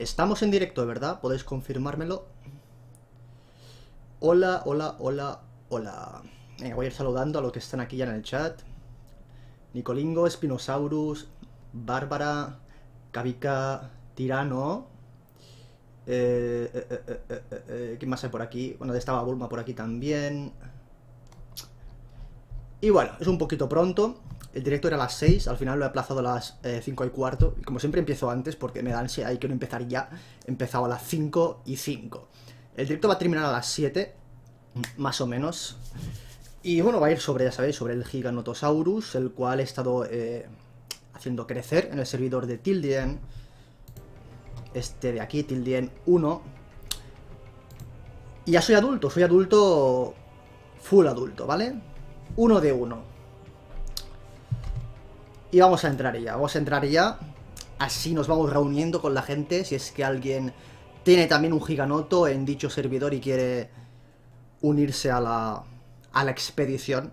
Estamos en directo, ¿verdad? ¿Podéis confirmármelo? Hola, hola, hola, hola. Venga, voy a ir saludando a los que están aquí ya en el chat. Nicolingo, Spinosaurus, Bárbara, Kavika, Tirano. ¿Quién más hay por aquí? Bueno, estaba Bulma por aquí también. Y bueno, es un poquito pronto. El directo era a las 6, al final lo he aplazado a las 5:15. Y como siempre empiezo antes porque me da ansiedad y quiero empezar ya. He empezado a las 5:05. El directo va a terminar a las 7, más o menos. Y bueno, va a ir sobre, ya sabéis, sobre el Giganotosaurus, el cual he estado haciendo crecer en el servidor de Tildien. Este de aquí, Tildien 1. Y ya soy adulto full adulto, ¿vale? 1 de 1. Y vamos a entrar ya, así nos vamos reuniendo con la gente, si es que alguien tiene también un giganoto en dicho servidor y quiere unirse a la expedición.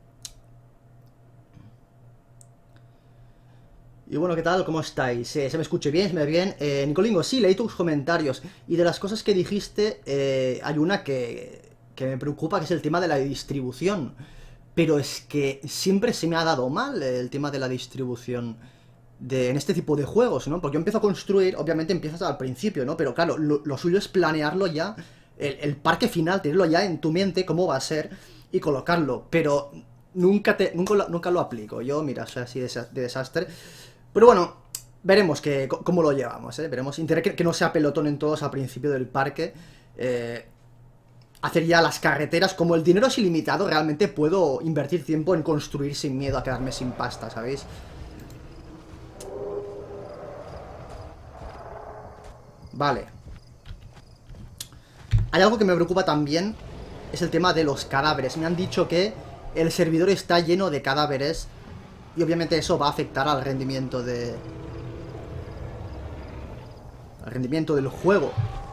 Y bueno, ¿qué tal? ¿Cómo estáis? ¿Se me escucha bien? ¿Se me ve bien? Nicolingo, sí, leí tus comentarios. Y de las cosas que dijiste, hay una que me preocupa, que es el tema de la distribución. Pero es que siempre se me ha dado mal el tema de la distribución en este tipo de juegos, ¿no? Porque yo empiezo a construir, obviamente empiezas al principio, ¿no? Pero claro, lo suyo es planearlo ya, el parque final, tenerlo ya en tu mente, cómo va a ser, y colocarlo. Pero nunca lo aplico. Yo, mira, soy así de desastre. Pero bueno, veremos cómo lo llevamos, ¿eh? Veremos. Intentaré que no sea pelotón en todos al principio del parque. Hacer ya las carreteras. Como el dinero es ilimitado, realmente puedo invertir tiempo en construir sin miedo a quedarme sin pasta, ¿sabéis? Vale. Hay algo que me preocupa también, es el tema de los cadáveres. Me han dicho que el servidor está lleno de cadáveres y obviamente eso va a afectar al rendimiento del juego.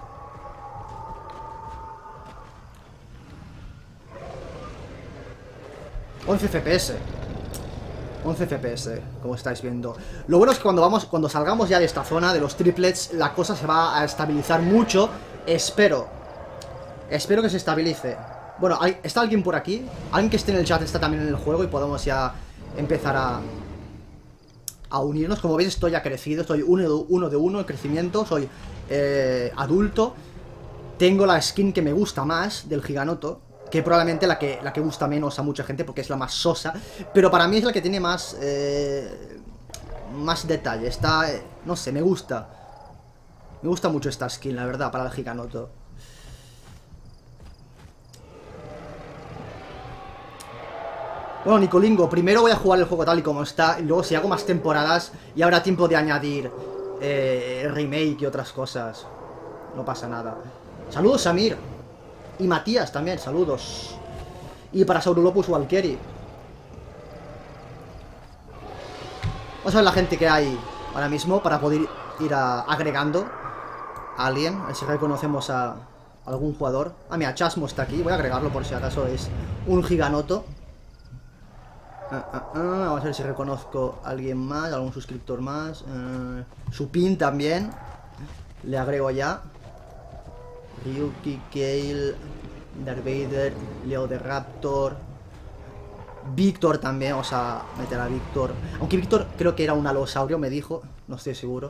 ...11 FPS... 11 FPS, como estáis viendo. Lo bueno es que cuando salgamos ya de esta zona, de los triplets, la cosa se va a estabilizar mucho. Espero que se estabilice. Bueno, ¿está alguien por aquí? Alguien que esté en el chat está también en el juego y podemos ya empezar a unirnos. Como veis, estoy ya crecido, estoy uno de uno en crecimiento, soy adulto. Tengo la skin que me gusta más del Giganoto, que probablemente la que gusta menos a mucha gente porque es la más sosa, pero para mí es la que tiene más detalle. Está, no sé, me gusta mucho esta skin, la verdad, para el Giganoto. Bueno, Nicolingo, primero voy a jugar el juego tal y como está, y luego si hago más temporadas ya habrá tiempo de añadir remake y otras cosas. No pasa nada. Saludos, Samir. Y Matías también, saludos. Y para Saurolopus Walkeri. Vamos a ver la gente que hay ahora mismo para poder ir agregando a alguien. A ver si reconocemos a algún jugador. Ah, mira, Chasmo está aquí. Voy a agregarlo por si acaso es un giganoto. Vamos a ver si reconozco a alguien más, algún suscriptor más. Supin también. Le agrego ya. Ryuki, Kale, Darth Vader, Leo de Raptor, Víctor también, vamos a meter a Víctor. Aunque Víctor creo que era un alosaurio, me dijo, no estoy seguro.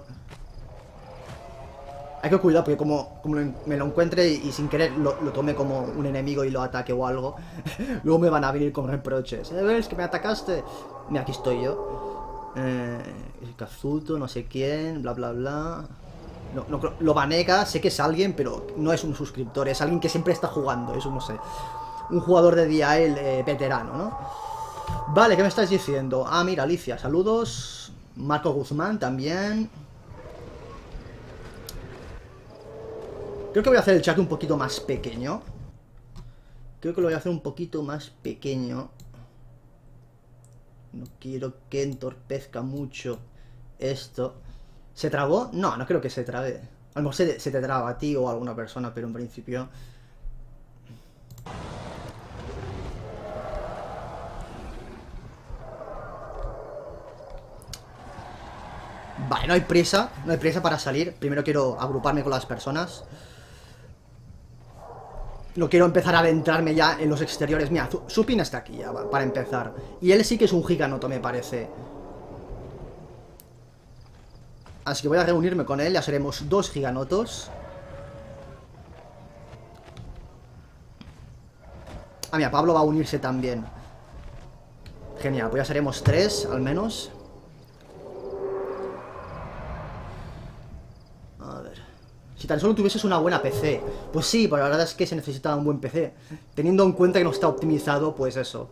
Hay que cuidar porque como me lo encuentre y sin querer lo tome como un enemigo y lo ataque o algo, luego me van a venir con reproches. ¿Ves que me atacaste? Mira, aquí estoy yo. Kazuto, no sé quién, bla bla bla. No, lo banega, sé que es alguien, pero no es un suscriptor, es alguien que siempre está jugando, eso no sé. Un jugador de DIAL veterano, ¿no? Vale, ¿qué me estáis diciendo? Ah, mira, Alicia, saludos. Marco Guzmán también. Creo que voy a hacer el chat un poquito más pequeño. Creo que lo voy a hacer un poquito más pequeño. No quiero que entorpezca mucho esto. ¿Se trabó? No, no creo que se trabe. A lo mejor se te traba a ti o a alguna persona, pero en principio... Vale, no hay prisa para salir. Primero quiero agruparme con las personas. No quiero empezar a adentrarme ya en los exteriores. Mira, Supin está aquí ya, para empezar. Y él sí que es un giganoto, me parece. Así que voy a reunirme con él. Ya seremos 2 giganotos. Ah, mira, Pablo va a unirse también. Genial, pues ya seremos 3 al menos. A ver. Si tan solo tuvieses una buena PC. Pues sí, pero la verdad es que se necesita un buen PC. Teniendo en cuenta que no está optimizado, pues eso.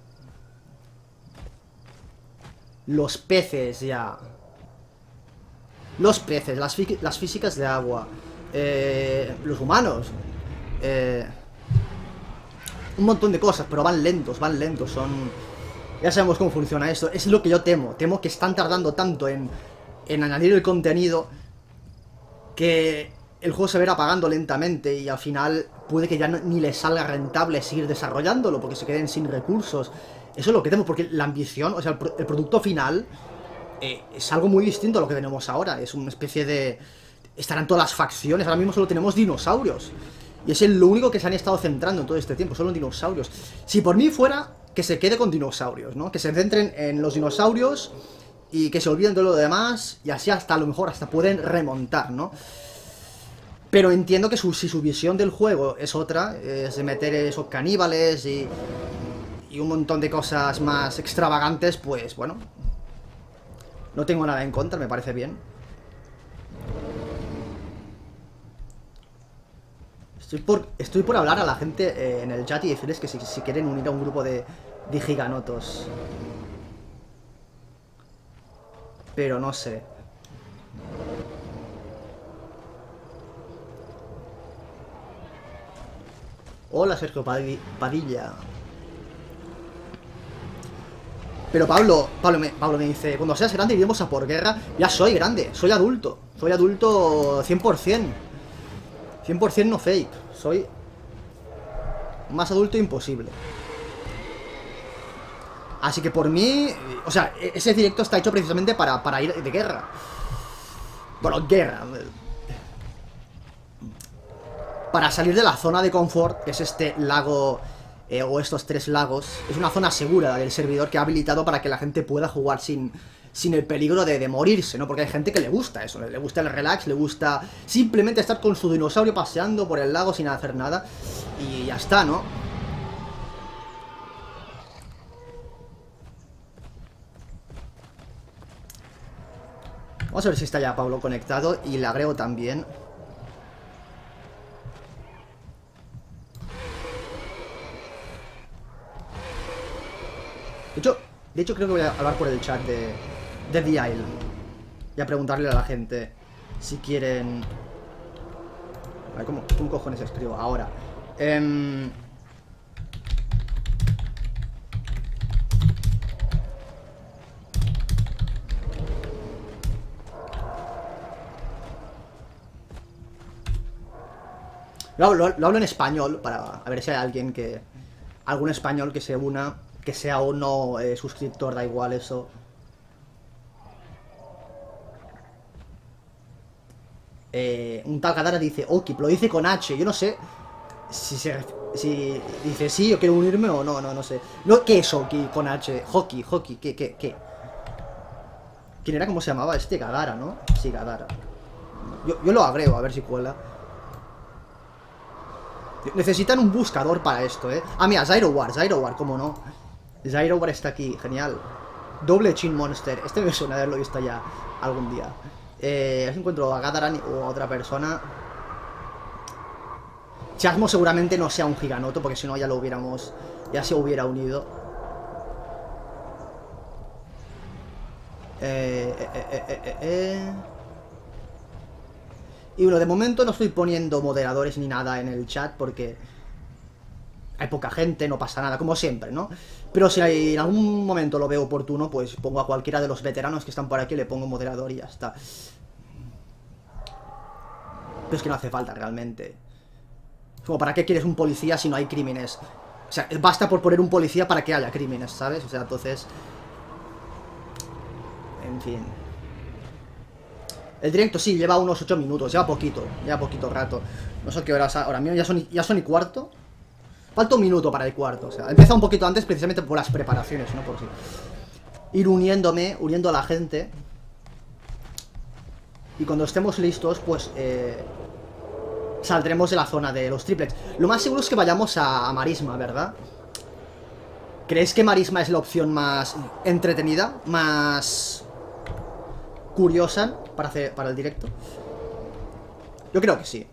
Los peces ya. Los peces, las físicas de agua. Los humanos. Un montón de cosas, pero van lentos, son... Ya sabemos cómo funciona esto. Es lo que yo temo. Temo que están tardando tanto en añadir el contenido que el juego se verá apagando lentamente y al final puede que ya ni les salga rentable seguir desarrollándolo porque se queden sin recursos. Eso es lo que temo, porque la ambición, o sea, el producto final es algo muy distinto a lo que tenemos ahora. Es una especie de... Estarán todas las facciones, ahora mismo solo tenemos dinosaurios. Y es lo único que se han estado centrando en todo este tiempo, solo en dinosaurios. Si por mí fuera, que se quede con dinosaurios, ¿no? Que se centren en los dinosaurios y que se olviden de lo demás y así hasta a lo mejor hasta pueden remontar, ¿no? Pero entiendo que si su visión del juego es otra, es de meter esos caníbales y un montón de cosas más extravagantes, pues bueno, no tengo nada en contra, me parece bien. Estoy por hablar a la gente en el chat y decirles que si quieren unir a un grupo de giganotos. Pero no sé. Hola, Sergio Padilla. Pero Pablo me dice, cuando seas grande iremos a por guerra. Ya soy grande, soy adulto 100%. 100% no fake. Soy más adulto imposible. Así que por mí... O sea, ese directo está hecho precisamente para ir de guerra. Bueno, guerra. Para salir de la zona de confort, que es este lago... o estos 3 lagos. Es una zona segura del servidor que ha habilitado para que la gente pueda jugar sin el peligro de morirse, ¿no? Porque hay gente que le gusta eso, le gusta el relax, le gusta simplemente estar con su dinosaurio paseando por el lago sin hacer nada. Y ya está, ¿no? Vamos a ver si está ya Pablo conectado y le agrego también. De hecho creo que voy a hablar por el chat de The Isle y a preguntarle a la gente si quieren... A ver, ¿cómo cojones escribo? Ahora. Lo hablo en español para ver si hay alguien que... Algún español que se una, que sea o no suscriptor, da igual eso. Un tal Gadara dice Okip, lo dice con H. Yo no sé si dice sí, yo quiero unirme o no sé. ¿Qué es Oki con H? Hockey, ¿qué? ¿Quién era? ¿Cómo se llamaba? Gadara, ¿no? Sí, Gadara. Yo lo agrego, a ver si cuela. Necesitan un buscador para esto, ¿eh? Ah, mira, Zyrowar, cómo no. Zyrowar está aquí, genial. Doble Chin Monster. Este me suena de haberlo visto ya algún día. A ver si encuentro a Gadaran o a otra persona. Chasmo seguramente no sea un giganoto, porque si no ya lo hubiéramos... Ya se hubiera unido. Y bueno, de momento no estoy poniendo moderadores ni nada en el chat porque hay poca gente, no pasa nada, como siempre, ¿no? Pero si en algún momento lo veo oportuno, pues pongo a cualquiera de los veteranos que están por aquí, le pongo moderador y ya está. Pero es que no hace falta realmente. Como, ¿para qué quieres un policía si no hay crímenes? O sea, basta por poner un policía para que haya crímenes, ¿sabes? O sea, entonces... En fin... El directo sí, lleva unos 8 minutos, lleva poquito rato. No sé qué horas ahora mismo, ya son y cuarto. Falta un minuto para el cuarto, o sea, empieza un poquito antes precisamente por las preparaciones, ¿no? Por si ir uniendo a la gente. Y cuando estemos listos, pues saldremos de la zona de los triplets. Lo más seguro es que vayamos a Marisma, ¿verdad? ¿Creéis que Marisma es la opción más entretenida? Más curiosa para el directo. Yo creo que sí.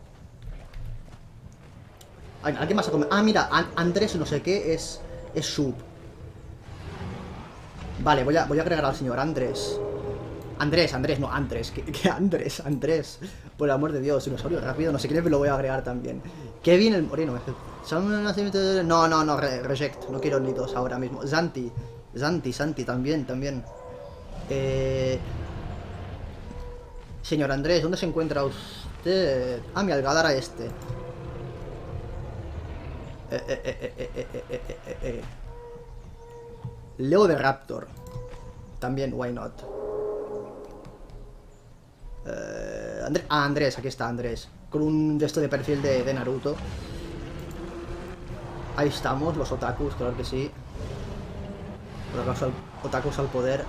¿Alguien más a comer? Ah, mira, Andrés no sé qué es sub. Vale, voy a agregar al señor Andrés. Andrés, no, Andrés. ¿Qué Andrés? Andrés. Por el amor de Dios, dinosaurio rápido, no sé qué, me lo voy a agregar también. Kevin el moreno. No, reject. No quiero ni dos ahora mismo. Santi, también. Señor Andrés, ¿dónde se encuentra usted? Ah, mi Algadara este. Leo de Raptor. También, why not? Andrés, aquí está Andrés. Con un gesto de perfil de Naruto. Ahí estamos, los otakus, claro que sí. Otakus al poder.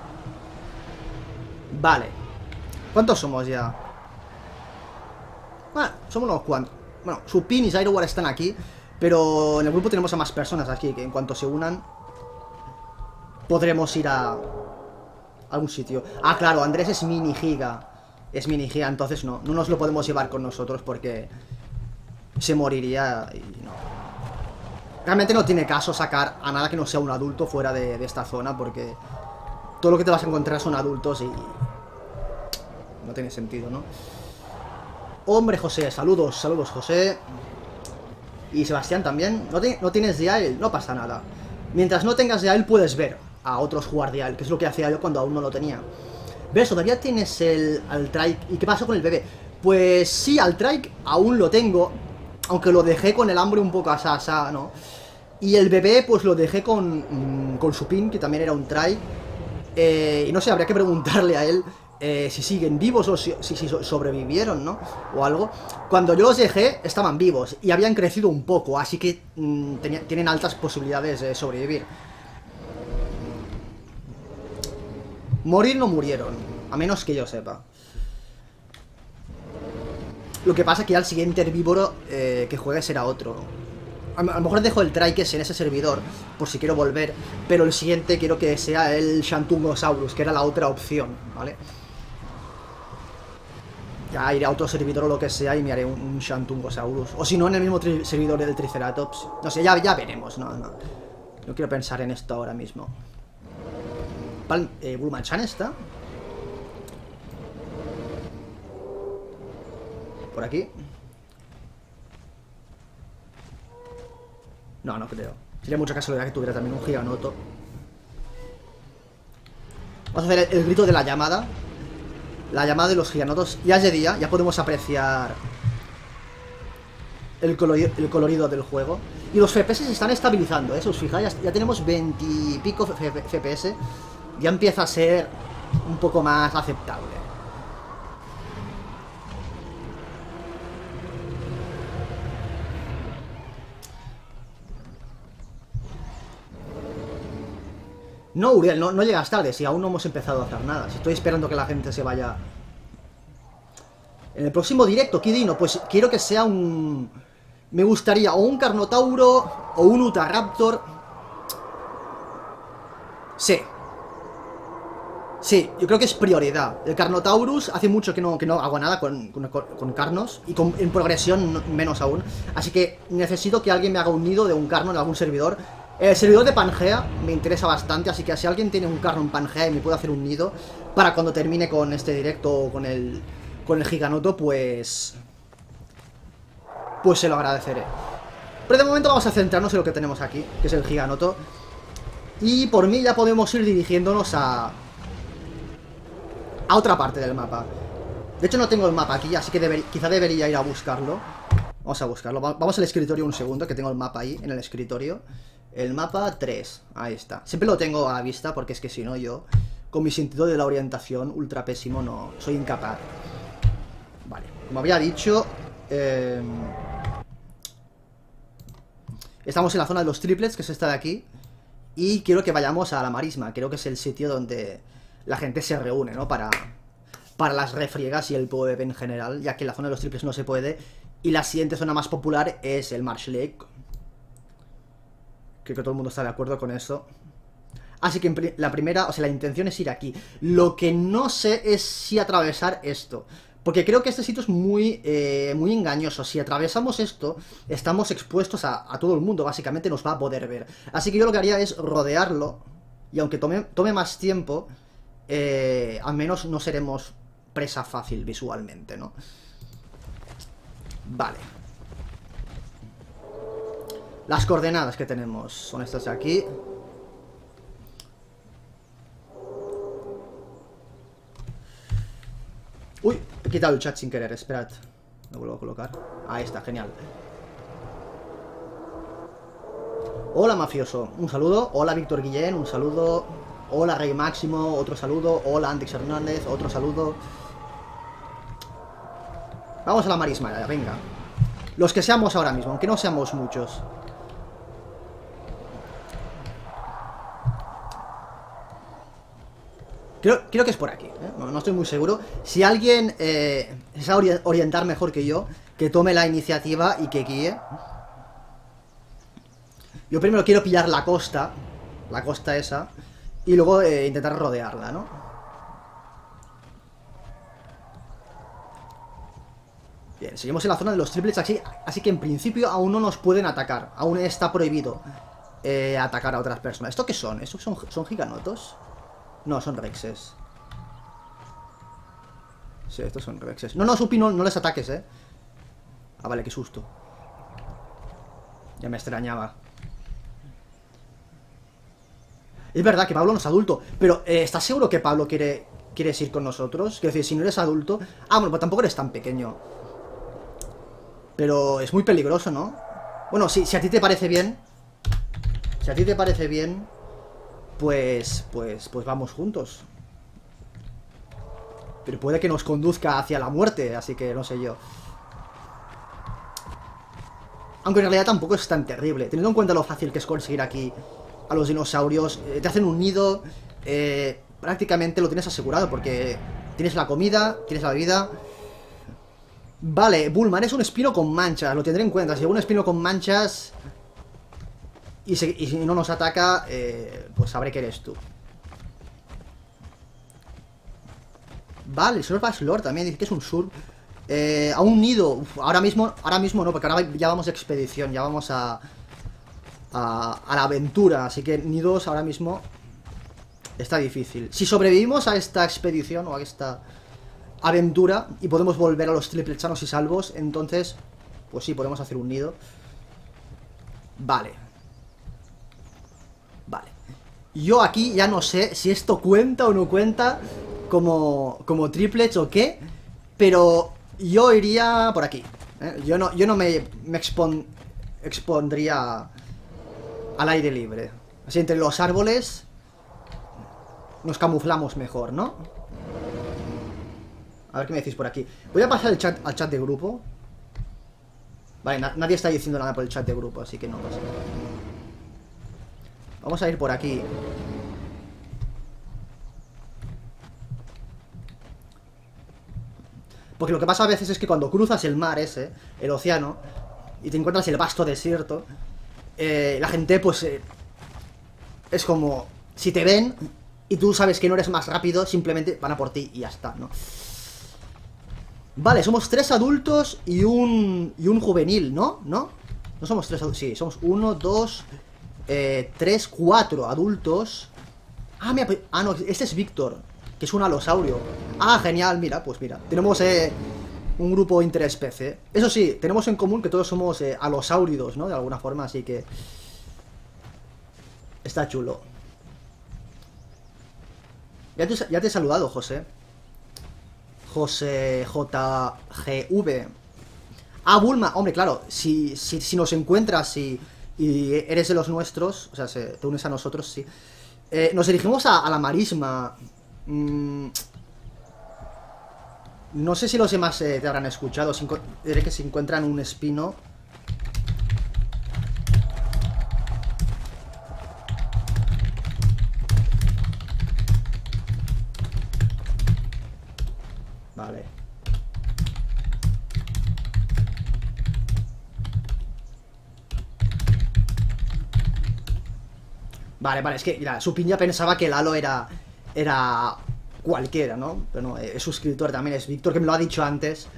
Vale. ¿Cuántos somos ya? Bueno, somos unos cuantos. Bueno, Supin y Zyrowar están aquí. Pero en el grupo tenemos a más personas aquí, que en cuanto se unan podremos ir a algún sitio. Ah, claro, Andrés es mini giga. Es mini giga, entonces no nos lo podemos llevar con nosotros porque se moriría y no. Realmente no tiene caso sacar a nada que no sea un adulto fuera de esta zona, porque todo lo que te vas a encontrar son adultos y no tiene sentido, ¿no? Hombre, José, saludos José. Y Sebastián también. ¿No tienes Dial? No pasa nada. Mientras no tengas Dial puedes ver a otros jugar Dial, que es lo que hacía yo cuando aún no lo tenía. ¿Ves? Todavía tienes al Trike. ¿Y qué pasó con el bebé? Pues sí, al Trike aún lo tengo, aunque lo dejé con el hambre un poco asá, ¿no? Y el bebé pues lo dejé con Supin, que también era un Trike. Y no sé, habría que preguntarle a él si siguen vivos o si sobrevivieron, ¿no? O algo. Cuando yo los dejé, estaban vivos y habían crecido un poco, así que tienen altas posibilidades de sobrevivir. Morir no murieron, a menos que yo sepa. Lo que pasa es que ya el siguiente herbívoro que juegue será otro. A lo mejor dejo el Trikes en ese servidor, por si quiero volver, pero el siguiente quiero que sea el Shantungosaurus, que era la otra opción, ¿vale? Ya iré a otro servidor o lo que sea y me haré un Shantungosaurus. O si no, en el mismo servidor del Triceratops. No sé, ya veremos, no quiero pensar en esto ahora mismo. Bulmachan está por aquí. No creo. Sería mucha casualidad que tuviera también un giganoto. Vamos a hacer el grito de la llamada. La llamada de los giganotos. Ya es de día, ya podemos apreciar el colorido del juego. Y los FPS se están estabilizando, ¿eh? Si os fijáis, ya tenemos 20 y pico FPS. Ya empieza a ser un poco más aceptable. No, Uriel, no llegas tarde, si aún no hemos empezado a hacer nada. Si estoy esperando que la gente se vaya. En el próximo directo, Kidino, pues quiero que sea un... Me gustaría o un Carnotauro o un Utahraptor. Sí, yo creo que es prioridad. El Carnotaurus hace mucho que no hago nada con Carnos. Y en progresión menos aún. Así que necesito que alguien me haga un nido de un Carno en algún servidor. El servidor de Pangea me interesa bastante. Así que si alguien tiene un Carno en Pangea y me puede hacer un nido para cuando termine con este directo o con el Giganoto, pues se lo agradeceré. Pero de momento vamos a centrarnos en lo que tenemos aquí, que es el Giganoto. Y por mí ya podemos ir dirigiéndonos a otra parte del mapa. De hecho no tengo el mapa aquí, así que quizá debería ir a buscarlo. Vamos a buscarlo. Vamos al escritorio un segundo, que tengo el mapa ahí, en el escritorio. El mapa 3, ahí está. Siempre lo tengo a la vista, porque es que si no yo con mi sentido de la orientación ultra pésimo, no, soy incapaz. Vale, como había dicho, estamos en la zona de los triplets, que es esta de aquí. Y quiero que vayamos a la marisma. Creo que es el sitio donde la gente se reúne, ¿no? Para las refriegas y el PvP en general, ya que en la zona de los triplets no se puede. Y la siguiente zona más popular es el Marsh Lake. Creo que todo el mundo está de acuerdo con eso. Así que la primera, o sea, la intención es ir aquí. Lo que no sé es si atravesar esto, porque creo que este sitio es muy engañoso. Si atravesamos esto, estamos expuestos a todo el mundo, básicamente nos va a poder ver. Así que yo lo que haría es rodearlo. Y aunque tome más tiempo, al menos no seremos presa fácil visualmente, ¿no? Vale. Las coordenadas que tenemos son estas de aquí. Uy, he quitado el chat sin querer, esperad. Lo vuelvo a colocar. Ahí está, genial. Hola, mafioso, un saludo. Hola, Víctor Guillén, un saludo. Hola, Rey Máximo, otro saludo. Hola, Antix Hernández, otro saludo. Vamos a la marisma, venga. Los que seamos ahora mismo, aunque no seamos muchos. Creo que es por aquí, ¿eh? No estoy muy seguro. Si alguien se sabe orientar mejor que yo, que tome la iniciativa y que guíe. Yo primero quiero pillar la costa esa, y luego intentar rodearla, ¿no? Bien, seguimos en la zona de los triplets así que en principio aún no nos pueden atacar. Aún está prohibido atacar a otras personas. ¿Esto qué son? ¿Estos son giganotos? No, son rexes. Sí, estos son rexes. No, Supi, no les ataques, Ah, vale, qué susto. Ya me extrañaba. Es verdad que Pablo no es adulto, pero ¿estás seguro que Pablo quieres ir con nosotros? Quiero decir, si no eres adulto... Ah, bueno, pues tampoco eres tan pequeño. Pero es muy peligroso, ¿no? Bueno, si a ti te parece bien... Si a ti te parece bien... Pues vamos juntos. Pero puede que nos conduzca hacia la muerte, así que no sé yo. Aunque en realidad tampoco es tan terrible. Teniendo en cuenta lo fácil que es conseguir aquí a los dinosaurios, te hacen un nido, prácticamente lo tienes asegurado, porque tienes la comida, tienes la bebida. Vale, Bulman es un espino con manchas, lo tendré en cuenta. Si hay un espino con manchas y si no nos ataca, pues sabré que eres tú. Vale, el Surf Lord también dice que es un surf. A un nido. Uf, ahora mismo no, porque ahora ya vamos de expedición, ya vamos a la aventura. Así que nidos ahora mismo está difícil. Si sobrevivimos a esta expedición o a esta aventura y podemos volver a los triplets sanos y salvos, entonces, pues sí, podemos hacer un nido. Vale. Vale. Yo aquí ya no sé si esto cuenta o no cuenta como triplets o qué, pero yo iría por aquí, ¿eh? Yo no me expondría al aire libre. Así entre los árboles nos camuflamos mejor, ¿no? A ver qué me decís por aquí. Voy a pasar al chat de grupo. Vale, nadie está diciendo nada por el chat de grupo, así que no pasa nada. Vamos a ir por aquí. Porque lo que pasa a veces es que cuando cruzas el mar ese, el océano, y te encuentras el vasto desierto, la gente pues es como, si te ven y tú sabes que no eres más rápido, simplemente van a por ti y ya está, ¿no? Vale, somos 3 adultos y un juvenil, ¿no? ¿No? No somos 3 adultos, sí, somos 1, 2, 3, 4 adultos. Ah, mira, no, este es Víctor, que es un alosaurio. Ah, genial, mira, pues mira, tenemos un grupo interespecie. Eso sí, tenemos en común que todos somos alosáuridos, ¿no? De alguna forma, así que está chulo. Ya te he saludado, José. José JGV. Ah, Bulma, hombre, claro, si nos encuentras y eres de los nuestros, o sea, te unes a nosotros, sí. Nos dirigimos a la marisma. Mm, no sé si los demás te habrán escuchado. Diré que si encuentran un espino... Vale. Vale, vale, es que mira, su piña pensaba que Lalo era cualquiera, ¿no? Pero no, es suscriptor también, es Víctor, que me lo ha dicho antes.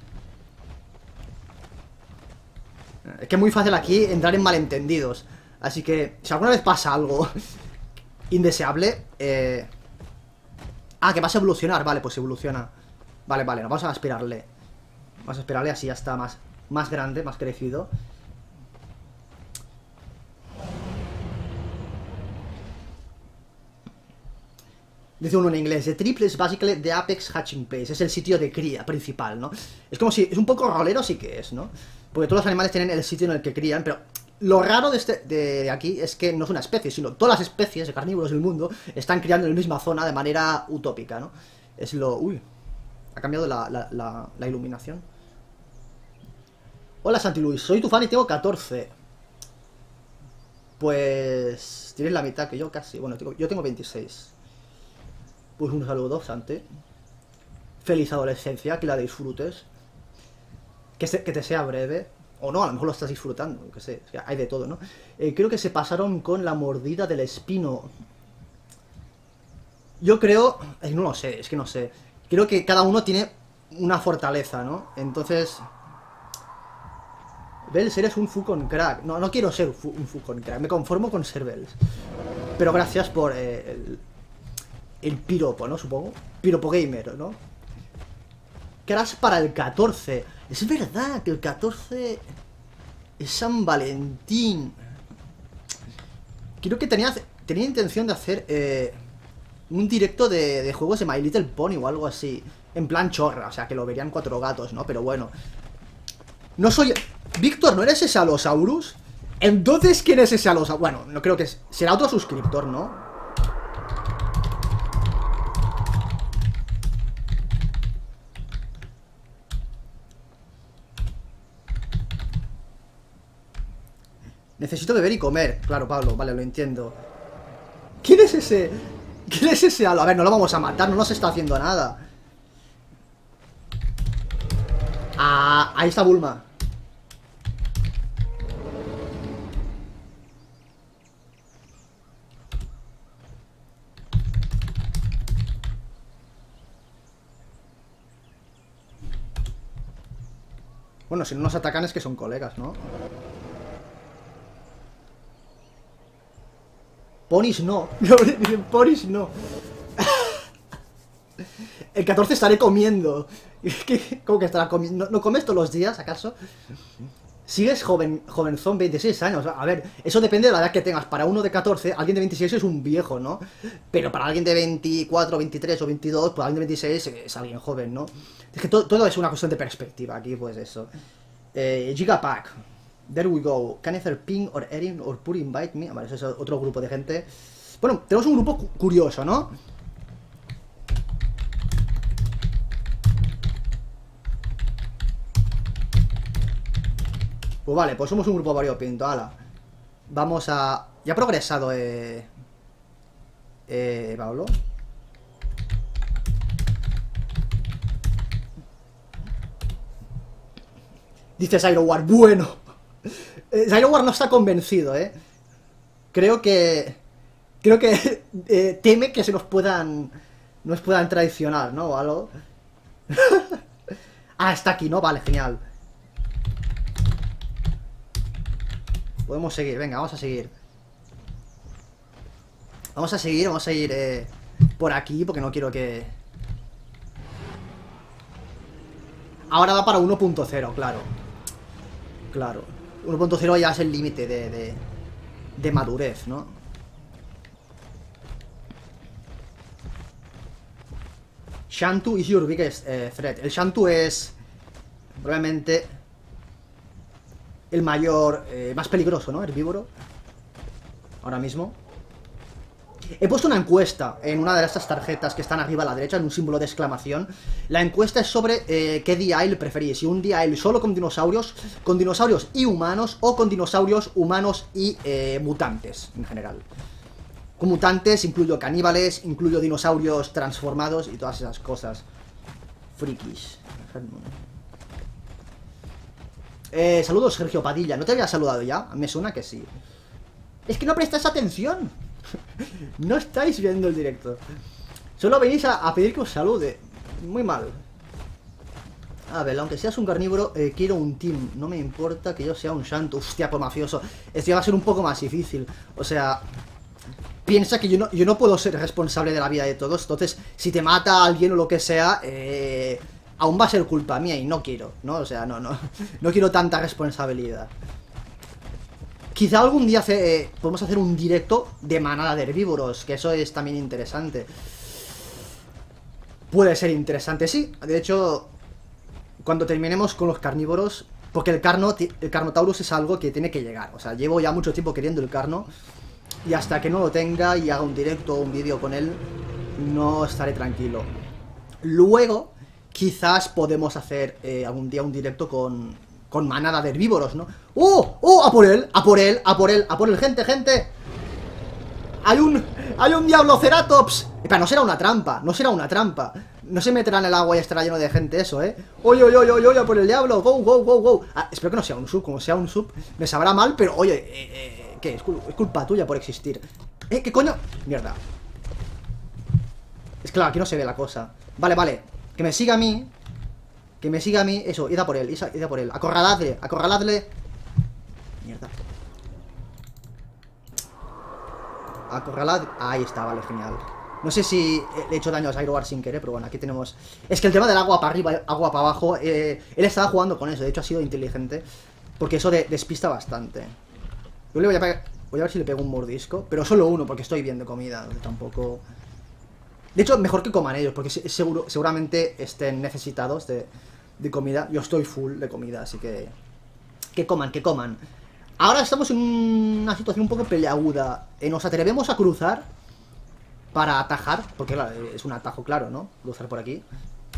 Es que es muy fácil aquí entrar en malentendidos. Así que, si alguna vez pasa algo indeseable... Ah, que vas a evolucionar, vale, pues evoluciona. Vale, vale, vamos a esperarle. Vamos a esperarle, así ya está más grande, más crecido. Dice uno en inglés, The Triple es basically the Apex Hatching Place. Es el sitio de cría principal, ¿no? Es como si... Es un poco rolero, sí que es, ¿no? Porque todos los animales tienen el sitio en el que crían, pero... Lo raro de aquí es que no es una especie, sino todas las especies de carnívoros del mundo están criando en la misma zona de manera utópica, ¿no? Es lo... Uy, ha cambiado la iluminación. Hola Santi Luis, soy tu fan y tengo 14. Pues... Tienes la mitad que yo casi. Bueno, yo tengo 26. Pues un saludo, Santi. Feliz adolescencia, que la disfrutes. Que te sea breve. O no, a lo mejor lo estás disfrutando, que sé, o sea, hay de todo, ¿no? Creo que se pasaron con la mordida del espino. Yo creo... no lo sé, es que no sé. Creo que cada uno tiene una fortaleza, ¿no? Entonces... Bells, eres un fucon crack. No, no quiero ser un fucon crack, me conformo con ser Bells. Pero gracias por el piropo, ¿no? Supongo. Piropo gamer, ¿no? Crash para el 14. Es verdad que el 14 es San Valentín. Creo que tenía intención de hacer un directo de juegos de My Little Pony o algo así. En plan chorra, o sea, que lo verían 4 gatos, ¿no? Pero bueno. No soy... Víctor, ¿no eres ese Allosaurus? Entonces, ¿quién es ese Allosaurus? Bueno, no creo que... Será otro suscriptor, ¿no? Necesito beber y comer. Claro, Pablo, vale, lo entiendo. ¿Quién es ese? ¿Quién es ese Halo? A ver, no lo vamos a matar, no nos está haciendo nada. Ah, ahí está Bulma. Bueno, si no nos atacan es que son colegas, ¿no? Ponis no. Ponis no. El 14 estaré comiendo. ¿Cómo que estará comiendo? ¿No comes todos los días, acaso? Sigues jovenzón, 26 años. A ver, eso depende de la edad que tengas. Para uno de 14, alguien de 26 es un viejo, ¿no? Pero para alguien de 24, 23 o 22, pues alguien de 26 es alguien joven, ¿no? Es que todo es una cuestión de perspectiva aquí, pues eso. Gigapack. There we go. Can either ping or Erin or Puri invite me? Vale, ese es otro grupo de gente. Bueno, tenemos un grupo curioso, ¿no? Pues vale, pues somos un grupo variopinto, ala. Vamos a... Ya ha progresado, Pablo. Dice Zyrowar, bueno. Zyrowar no está convencido, Creo que teme que se nos puedan traicionar, ¿no? O algo. Ah, está aquí, ¿no? Vale, genial. Podemos seguir, venga, vamos a seguir. Vamos a seguir por aquí, porque no quiero que... Ahora va para 1.0, claro. Claro. 1.0 ya es el límite de madurez, ¿no? Shantu is your biggest threat. El Shantu es probablemente el mayor, más peligroso, ¿no? Herbívoro. Ahora mismo. He puesto una encuesta en una de estas tarjetas que están arriba a la derecha, en un símbolo de exclamación. La encuesta es sobre qué DL preferís, si un DL solo con dinosaurios y humanos, o con dinosaurios, humanos y mutantes, en general. Con mutantes incluyo caníbales, incluyo dinosaurios transformados y todas esas cosas. Frikis. Saludos, Sergio Padilla. ¿No te había saludado ya? Me suena que sí. Es que no prestáis atención. No estáis viendo el directo. Solo venís a pedir que os salude. Muy mal. A ver, aunque seas un carnívoro, quiero un team. No me importa que yo sea un santo. Hostia, pues mafioso. Esto va a ser un poco más difícil. O sea, piensa que yo no puedo ser responsable de la vida de todos. Entonces, si te mata a alguien o lo que sea, aún va a ser culpa mía y no quiero, ¿no? O sea, no quiero tanta responsabilidad. Quizá algún día podemos hacer un directo de manada de herbívoros, que eso es también interesante. Puede ser interesante, sí. De hecho, cuando terminemos con los carnívoros, porque el Carnotaurus es algo que tiene que llegar. O sea, llevo ya mucho tiempo queriendo el Carno, y hasta que no lo tenga y haga un directo o un vídeo con él, no estaré tranquilo. Luego, quizás podemos hacer algún día un directo con manada de herbívoros, ¿no? ¡Oh! ¡Oh! ¡A por él! ¡A por él! ¡A por él! ¡A por él! ¡Gente! ¡Gente! ¡Hay un Diabloceratops! Espera, no será una trampa. No será una trampa. No se meterá en el agua y estará lleno de gente eso, ¿eh? ¡Oye, oye, oye, oye! ¡A por el diablo! ¡Go, go, go, go! Ah, espero que no sea un sub. Como sea un sub, me sabrá mal, pero oye, ¿qué? Es culpa tuya por existir. ¿Qué coño? Mierda. Es claro, aquí no se ve la cosa. Vale, vale. Que me siga a mí. Que me siga a mí. Eso, id a por él, id a por él. Acorraladle, acorraladle. Mierda. Acorralad. Ahí está, vale, genial. No sé si le he hecho daño a Zyrowar sin querer, pero bueno, aquí tenemos... Es que el tema del agua para arriba, agua para abajo, él estaba jugando con eso. De hecho ha sido inteligente, porque eso despista bastante. Yo le voy a pegar... Voy a ver si le pego un mordisco, pero solo uno, porque estoy bien de comida. Tampoco... De hecho, mejor que coman ellos, porque seguramente estén necesitados de comida. Yo estoy full de comida, así que... Que coman, que coman. Ahora estamos en una situación un poco peleaguda. Nos atrevemos a cruzar para atajar, porque claro, es un atajo claro, ¿no? Cruzar por aquí.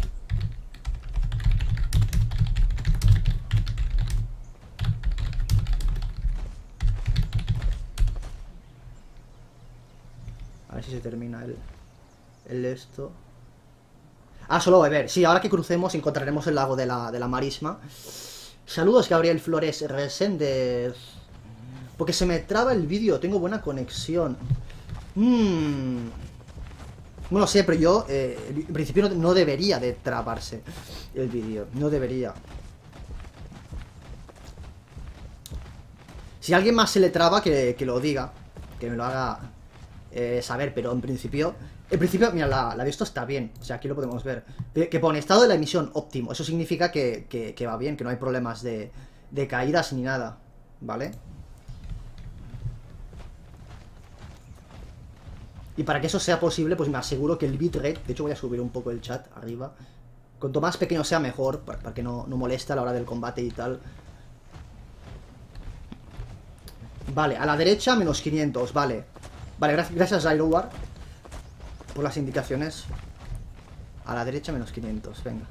A ver si se termina el esto. Ah, solo beber. Sí, ahora que crucemos encontraremos el lago de la marisma. Saludos, Gabriel Flores Reséndez. Porque se me traba el vídeo, tengo buena conexión. No lo sé, pero yo en principio no debería de trabarse el vídeo. No debería. Si a alguien más se le traba, que lo diga. Que me lo haga saber, pero en principio... mira, la de esto está bien. O sea, aquí lo podemos ver. Que pone estado de la emisión óptimo. Eso significa que va bien, que no hay problemas de caídas ni nada. ¿Vale? Y para que eso sea posible, pues me aseguro que el bitrate... De hecho voy a subir un poco el chat arriba. Cuanto más pequeño sea mejor, para que no moleste a la hora del combate y tal. Vale, a la derecha menos 500, vale. Vale, gracias Zyrowar por las indicaciones. A la derecha menos 500, venga.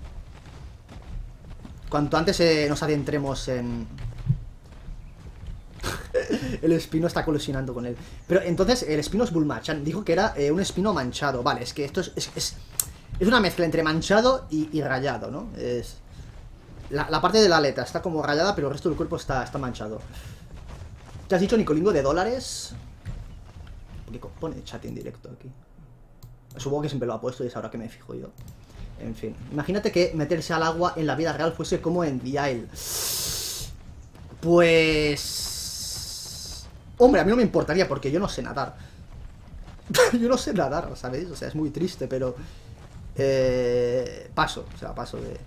Cuanto antes nos adentremos en... El espino está colisionando con él. Pero entonces el espino es Bulmachan. Dijo que era un espino manchado. Vale, es que esto es una mezcla entre manchado y rayado, ¿no? La parte de la aleta está como rayada, pero el resto del cuerpo está manchado. ¿Qué has dicho, Nicolingo, de dólares? ¿Qué pone chat en directo aquí? Supongo que siempre lo ha puesto y es ahora que me fijo yo. En fin, imagínate que meterse al agua en la vida real fuese como en The Isle. Pues... Hombre, a mí no me importaría porque yo no sé nadar. Yo no sé nadar, ¿sabéis? O sea, es muy triste, pero... paso, o sea, paso de...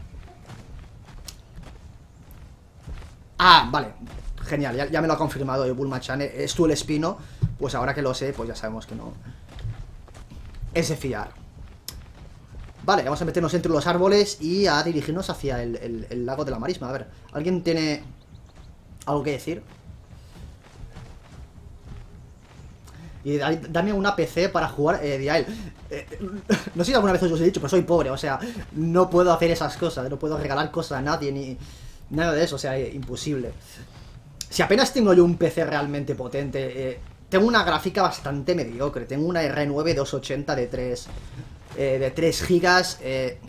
Ah, vale. Genial, ya me lo ha confirmado el Bulmachan. Es tú el espino. Pues ahora que lo sé, pues ya sabemos que no es de fiar. Vale, vamos a meternos entre los árboles y a dirigirnos hacia el lago de la marisma. A ver, ¿alguien tiene algo que decir? Y dame una PC para jugar Dial. No sé si alguna vez os he dicho, pero soy pobre, o sea, no puedo hacer esas cosas, no puedo regalar cosas a nadie, ni nada de eso, o sea, imposible. Si apenas tengo yo un PC realmente potente, tengo una gráfica bastante mediocre, tengo una R9 280 de 3 gigas,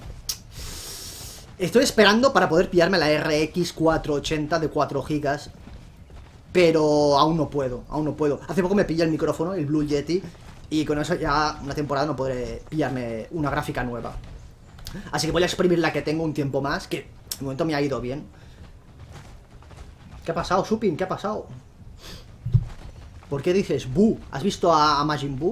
estoy esperando para poder pillarme la RX 480 de 4 gigas. Pero aún no puedo, aún no puedo. Hace poco me pillé el micrófono, el Blue Yeti, y con eso ya una temporada no podré pillarme una gráfica nueva. Así que voy a exprimir la que tengo un tiempo más, que de momento me ha ido bien. ¿Qué ha pasado, Supin? ¿Qué ha pasado? ¿Por qué dices Bu? ¿Has visto a Majin Buu?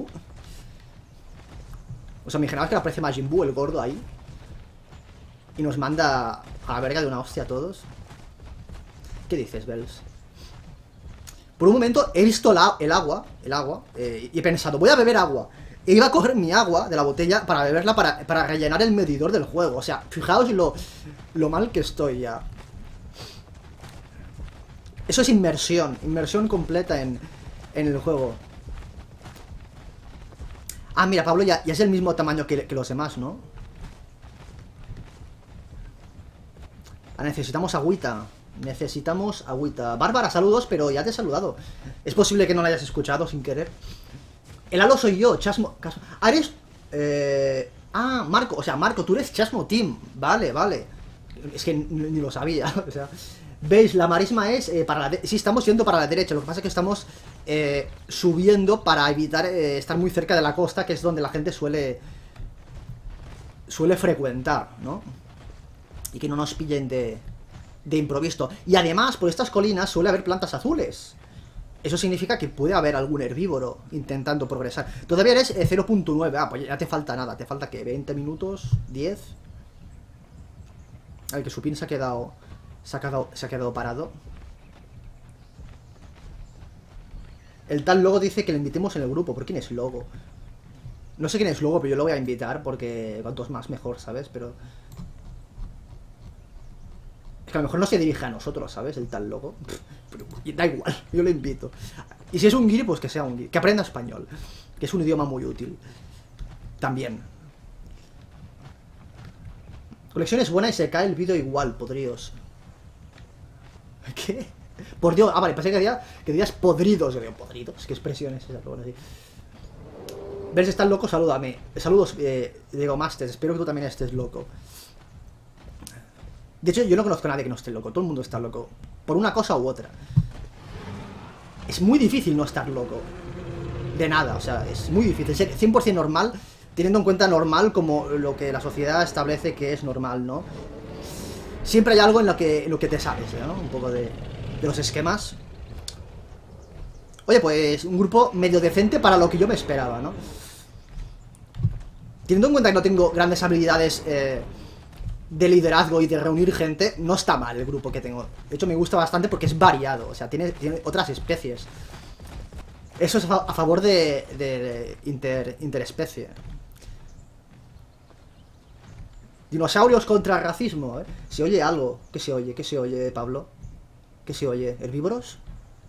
O sea, mi general que le aparece Majin Buu, el gordo ahí, y nos manda a la verga de una hostia a todos. ¿Qué dices, Bells? Por un momento he visto el agua, y he pensado, voy a beber agua. E iba a coger mi agua de la botella para beberla para rellenar el medidor del juego. O sea, fijaos lo mal que estoy ya. Eso es inmersión completa en el juego. Ah, mira, Pablo ya es el mismo tamaño que los demás, ¿no? Ah, necesitamos agüita. Necesitamos agüita. Bárbara, saludos, pero ya te he saludado. Es posible que no la hayas escuchado sin querer. El halo soy yo, Chasmo. ¿Eres? Marco, o sea, Marco, tú eres Chasmo Team. Vale, vale. Es que ni lo sabía. O sea, veis, la marisma es para la. Sí, estamos yendo para la derecha. Lo que pasa es que estamos subiendo para evitar estar muy cerca de la costa, que es donde la gente suele frecuentar, ¿no? Y que no nos pillen de improviso. Y además, por estas colinas suele haber plantas azules. Eso significa que puede haber algún herbívoro intentando progresar. Todavía eres 0.9. Ah, pues ya te falta nada. Te falta, ¿qué? ¿20 minutos? ¿10? A ver, que Supin se ha quedado parado. El tal Logo dice que le invitemos en el grupo. ¿Por quién es Logo? No sé quién es Logo, pero yo lo voy a invitar porque cuantos más mejor, ¿sabes? Pero es que a lo mejor no se dirige a nosotros, ¿sabes? El tal Logo. Pero da igual, yo lo invito. Y si es un guiri, pues que sea un guiri. Que aprenda español, que es un idioma muy útil. También. Conexión es buena y se cae el vídeo igual, podridos. ¿Qué? Por Dios, vale, pensé que dirías podridos. Yo digo, podridos, ¿qué expresión es esa? Pero bueno, sí. ¿Ves si estás loco? Salúdame. Saludos, Diego Masters, espero que tú también estés loco. De hecho, yo no conozco a nadie que no esté loco. Todo el mundo está loco, por una cosa u otra. Es muy difícil no estar loco de nada, o sea, es muy difícil ser 100% normal, teniendo en cuenta normal como lo que la sociedad establece que es normal, ¿no? Siempre hay algo en lo que te sales, ¿no? Un poco de los esquemas. Oye, pues un grupo medio decente para lo que yo me esperaba, ¿no? Teniendo en cuenta que no tengo grandes habilidades de liderazgo y de reunir gente, no está mal el grupo que tengo. De hecho, me gusta bastante porque es variado, o sea, tiene otras especies. Eso es a favor de interespecie. Dinosaurios contra racismo, ¿eh? ¿Se oye algo? ¿Qué se oye? ¿Qué se oye, Pablo? ¿Qué se oye? ¿Herbívoros?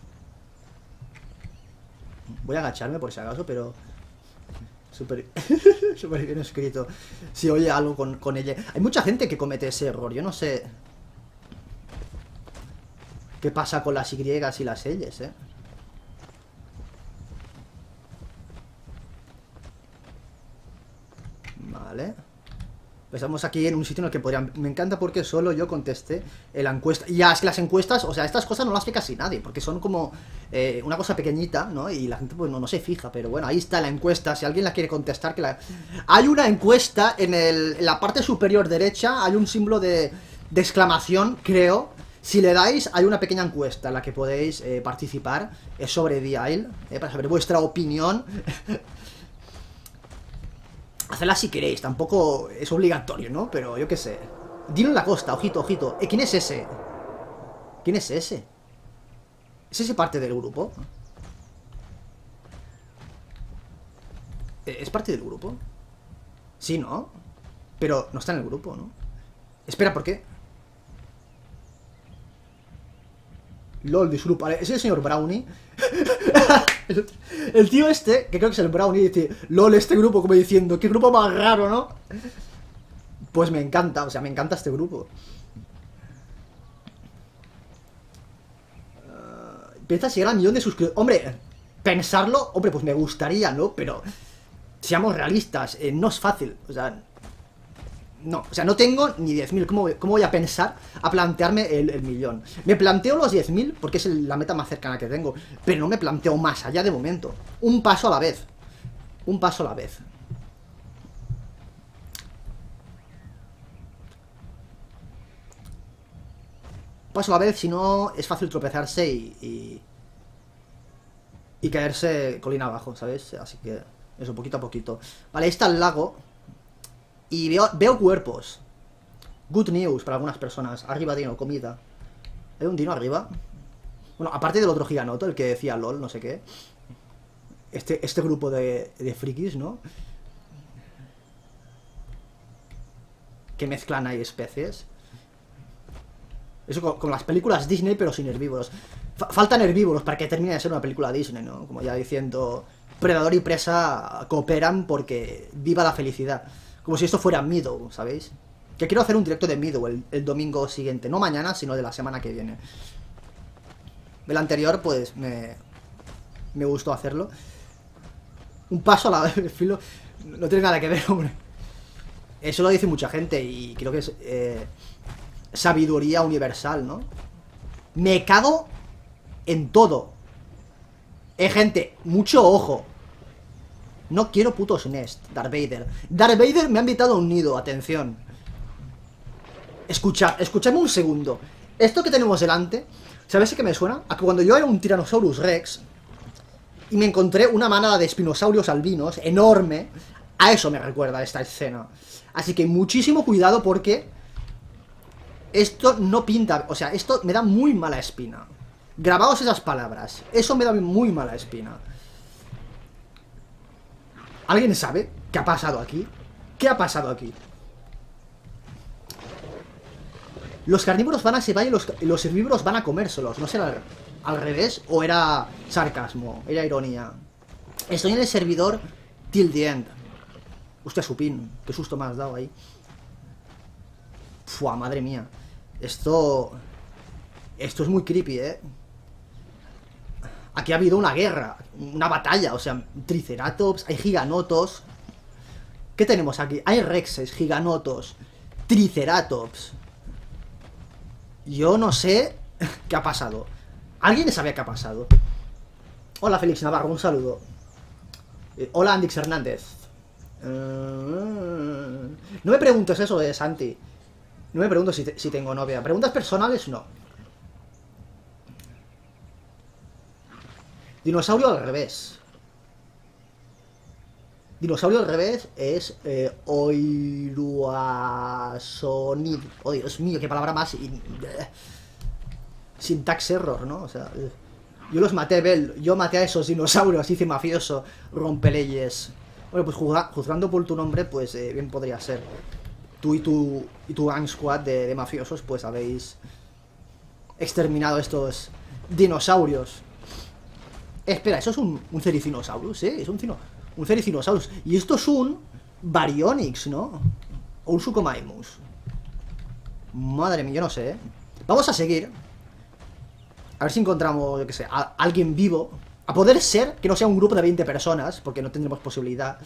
Voy a agacharme por si acaso, pero súper bien escrito. Si oye algo con ella. Hay mucha gente que comete ese error. Yo no sé qué pasa con las Y y las L's, ¿eh? Vale. Estamos aquí en un sitio en el que podrían. Me encanta porque solo yo contesté en la encuesta. Y ya, es que las encuestas, o sea, estas cosas no las ve casi nadie, porque son como una cosa pequeñita, ¿no? Y la gente pues no se fija, pero bueno, ahí está la encuesta. Si alguien la quiere contestar, que la. Hay una encuesta en la parte superior derecha, hay un símbolo de exclamación, creo. Si le dais, hay una pequeña encuesta en la que podéis participar. Es sobre The Isle, para saber vuestra opinión. Hacedla si queréis, tampoco es obligatorio, ¿no? Pero yo qué sé. Dino en la costa, ojito, ojito. ¿Quién es ese? ¿Quién es ese? ¿Es ese parte del grupo? ¿Es parte del grupo? Sí, ¿no? Pero no está en el grupo, ¿no? Espera, ¿por qué? LOL, disculpa, ¿es el señor Brownie? El tío este, que creo que es el Brown, y dice, LOL, este grupo, como diciendo, qué grupo más raro, ¿no? Pues me encanta, o sea, me encanta este grupo. Empieza a llegar al 1.000.000 de suscriptores. Hombre, pensarlo, hombre, pues me gustaría, ¿no? Pero seamos realistas, no es fácil, o sea... No, o sea, no tengo ni 10.000. ¿Cómo voy a pensar a plantearme el 1.000.000? Me planteo los 10.000 porque es la meta más cercana que tengo, pero no me planteo más allá de momento. Un paso a la vez. Un paso a la vez. Un paso a la vez, si no es fácil tropezarse y caerse colina abajo, ¿sabes? Así que eso, poquito a poquito. Vale, ahí está el lago. Y veo cuerpos. Good news para algunas personas. Arriba, dino, comida. ¿Hay un dino arriba? Bueno, aparte del otro giganoto, el que decía LOL, no sé qué. Este grupo de frikis, ¿no? Que mezclan ahí especies. Eso con las películas Disney, pero sin herbívoros. Faltan herbívoros para que termine de ser una película Disney, ¿no? Como ya diciendo, predador y presa cooperan porque viva la felicidad. Como si esto fuera Meadow, ¿sabéis? Que quiero hacer un directo de Meadow el domingo siguiente. No mañana, sino de la semana que viene. El anterior, pues, me gustó hacerlo. Un paso a la vez, filo. No tiene nada que ver, hombre. Eso lo dice mucha gente y creo que es sabiduría universal, ¿no? Me cago en todo. Gente, mucho ojo. No quiero putos Nest, Darth Vader. Darth Vader me ha invitado a un nido, atención. Escuchadme un segundo. Esto que tenemos delante, ¿sabes qué me suena? A que cuando yo era un Tyrannosaurus Rex y me encontré una manada de spinosaurios albinos enorme, a eso me recuerda esta escena. Así que muchísimo cuidado porque esto no pinta, o sea, esto me da muy mala espina. Grabaos esas palabras. Eso me da muy mala espina. ¿Alguien sabe qué ha pasado aquí? ¿Qué ha pasado aquí? Los carnívoros van a cebar y los herbívoros van a comérselos. ¿No será al revés? ¿O era sarcasmo? Era ironía. Estoy en el servidor till the end. Hostia, supín. Qué susto me has dado ahí. Fua, madre mía. Esto es muy creepy, ¿eh? Aquí ha habido una guerra, una batalla, o sea, triceratops, hay giganotos. ¿Qué tenemos aquí? Hay rexes, giganotos, triceratops. Yo no sé qué ha pasado. ¿Alguien sabe qué ha pasado? Hola, Félix Navarro, un saludo. Hola, Andix Hernández. No me preguntes eso de Santi. No me pregunto si tengo novia. Preguntas personales, no. Dinosaurio al revés. Dinosaurio al revés es Oiruasonid. Oh, Dios mío, qué palabra más. Syntax error, ¿no? O sea, yo los maté, Bel. Yo maté a esos dinosaurios, hice mafioso, rompeleyes. Bueno, pues juzgando por tu nombre, pues bien podría ser. Tú y tu gang squad de mafiosos, pues habéis exterminado estos dinosaurios. Espera, eso es un Cericinosaurus, ¿eh? Es un Cericinosaurus. Y esto es un Baryonyx, ¿no? O un Suchomimus. Madre mía, yo no sé, ¿eh? Vamos a seguir. A ver si encontramos, yo qué sé, a alguien vivo. A poder ser que no sea un grupo de 20 personas, porque no tendremos posibilidad.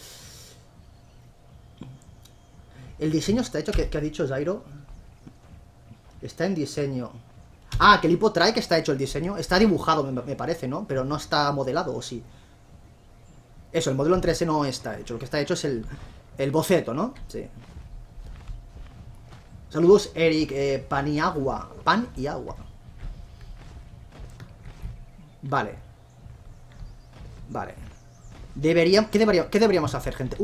El diseño está hecho, ¿qué ha dicho Zairo? Está en diseño. Ah, que el hipo trae que está hecho el diseño. Está dibujado, me parece, ¿no? Pero no está modelado, ¿o sí? Eso, el modelo en 3D no está hecho. Lo que está hecho es el boceto, ¿no? Sí. Saludos, Eric. Pan y agua. Pan y agua. Vale. Vale. ¿Qué deberíamos hacer, gente?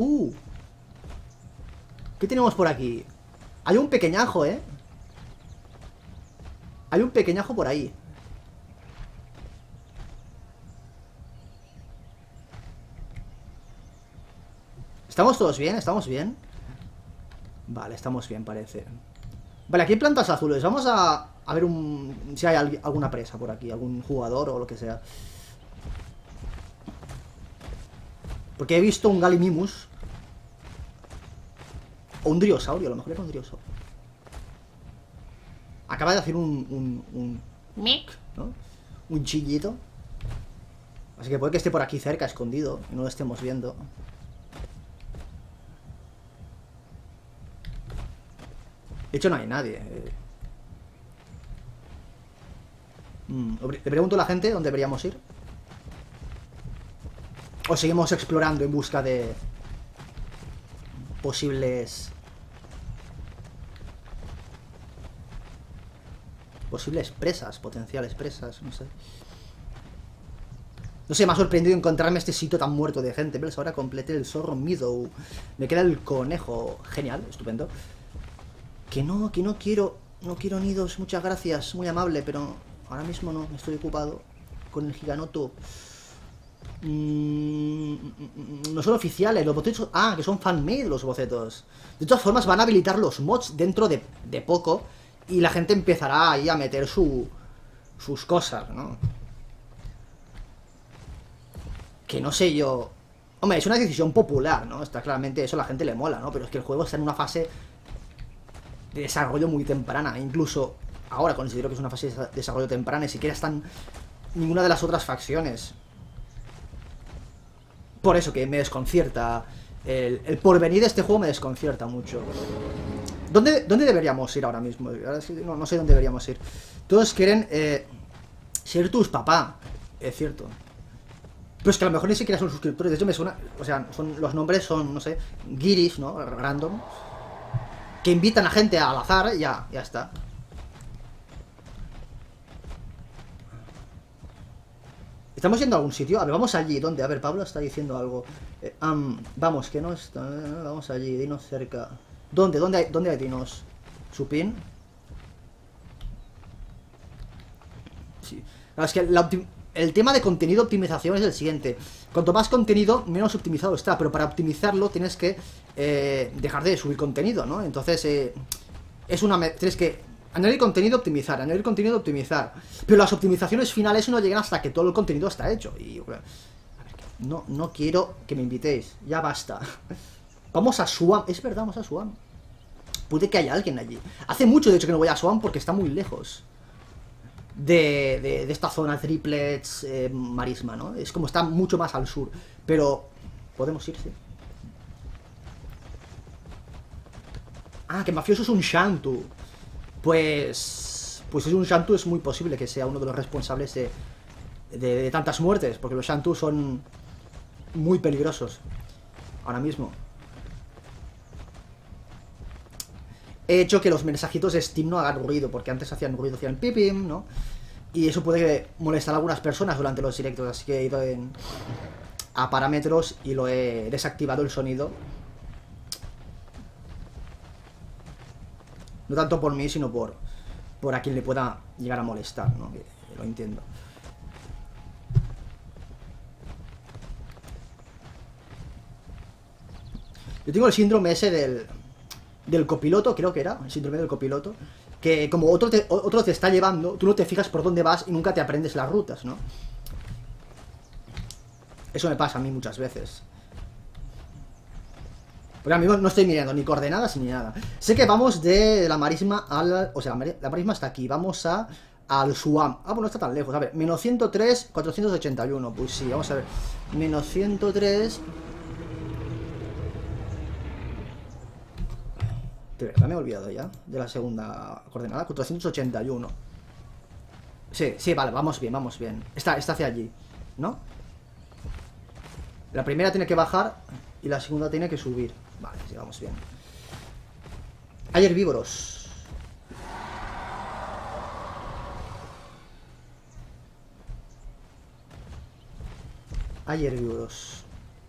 ¿Qué tenemos por aquí? Hay un pequeñajo, ¿eh? Hay un pequeñajo por ahí. ¿Estamos todos bien? ¿Estamos bien? Vale, estamos bien, parece. Vale, aquí hay plantas azules. Vamos a ver si hay alguna presa por aquí. Algún jugador o lo que sea. Porque he visto un Gallimimus. O un Driosaurio, a lo mejor era un Driosaurio. Acaba de hacer un mic, ¿no? Un chillito. Así que puede que esté por aquí cerca, escondido, y no lo estemos viendo. De hecho no hay nadie. Le pregunto a la gente dónde deberíamos ir. O seguimos explorando en busca de posibles presas, potenciales presas, no sé. No sé, me ha sorprendido encontrarme este sitio tan muerto de gente. ¿Ves? Ahora completé el Zorro Meadow. Me queda el conejo. Genial, estupendo. Que no quiero. No quiero nidos, muchas gracias. Muy amable, pero ahora mismo no. Estoy ocupado con el Giganoto. No son oficiales, los bocetos. Ah, que son fan-made los bocetos. De todas formas, van a habilitar los mods dentro de poco. Y la gente empezará ahí a meter sus cosas, ¿no? Que no sé yo... Hombre, es una decisión popular, ¿no? Está claramente eso, a la gente le mola, ¿no? Pero es que el juego está en una fase de desarrollo muy temprana. Incluso ahora considero que es una fase de desarrollo temprana. Ni siquiera están ninguna de las otras facciones. Por eso que me desconcierta. El porvenir de este juego me desconcierta mucho. ¿Dónde deberíamos ir ahora mismo? Ahora sí, no sé dónde deberíamos ir. Todos quieren ser tus papá. Es cierto. Pero es que a lo mejor ni siquiera son suscriptores. De hecho me suena... O sea, los nombres son, no sé, guiris, ¿no? Random. Que invitan a gente al azar y ya está. ¿Estamos yendo a algún sitio? A ver, vamos allí. ¿Dónde? A ver, Pablo está diciendo algo. Vamos, que no está... Vamos allí, dinos cerca. ¿Dónde hay dinos? ¿Supin? Sí. Es que el tema de contenido optimización es el siguiente. Cuanto más contenido, menos optimizado está. Pero para optimizarlo tienes que dejar de subir contenido, ¿no? Entonces, tienes que añadir contenido, optimizar, añadir contenido, optimizar. Pero las optimizaciones finales no llegan hasta que todo el contenido está hecho. Y, a ver, no quiero que me invitéis. Ya basta. Vamos a Swamp. Es verdad, vamos a Swamp. Puede que haya alguien allí. Hace mucho, de hecho, que no voy a Swamp porque está muy lejos de esta zona triplets, marisma, ¿no? Es como está mucho más al sur. Pero podemos ir, sí. Ah, que mafioso es un Shantu. Pues es un Shantu, es muy posible que sea uno de los responsables de tantas muertes. Porque los Shantu son muy peligrosos ahora mismo. He hecho que los mensajitos de Steam no hagan ruido, porque antes hacían ruido, hacían pipim, ¿no? Y eso puede molestar a algunas personas durante los directos, así que he ido a parámetros y lo he desactivado el sonido. No tanto por mí, sino por a quien le pueda llegar a molestar, ¿no? Que lo entiendo. Yo tengo el síndrome ese del copiloto, creo que era, el síndrome del copiloto, que como otro te está llevando, tú no te fijas por dónde vas y nunca te aprendes las rutas, ¿no? Eso me pasa a mí muchas veces. Porque ahora mismo no estoy mirando ni coordenadas ni nada. Sé que vamos de la marisma al... O sea, la marisma está aquí, vamos al Swamp. Ah, pues no está tan lejos, a ver, menos 103, 481, pues sí, vamos a ver. Menos 103... De verdad me he olvidado ya de la segunda coordenada, 481. Sí, vale, vamos bien. Está hacia allí, ¿no? La primera tiene que bajar y la segunda tiene que subir. Vale, sí, vamos bien. Hay herbívoros. Hay herbívoros.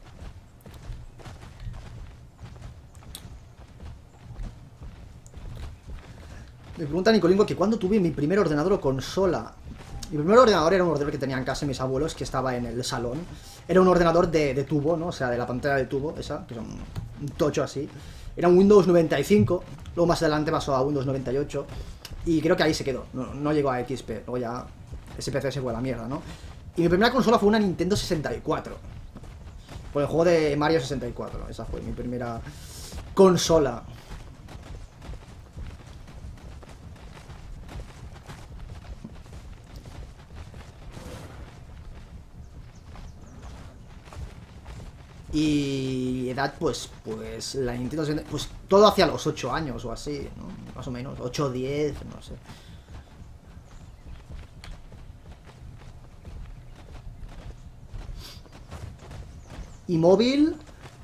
Me pregunta Nicolingo que cuando tuve mi primer ordenador o consola. Mi primer ordenador era un ordenador que tenía en casa mis abuelos, que estaba en el salón. Era un ordenador de tubo, ¿no? O sea, de la pantalla de tubo, esa, que son un tocho así. Era un Windows 95, luego más adelante pasó a Windows 98. Y creo que ahí se quedó, no llegó a XP. Luego ya ese PC se fue a la mierda, ¿no? Y mi primera consola fue una Nintendo 64. Por el juego de Mario 64. Esa fue mi primera consola. Y edad, pues la Nintendo 64, pues todo hacia los 8 años o así, ¿no? Más o menos, 8 o 10, no sé. Y móvil...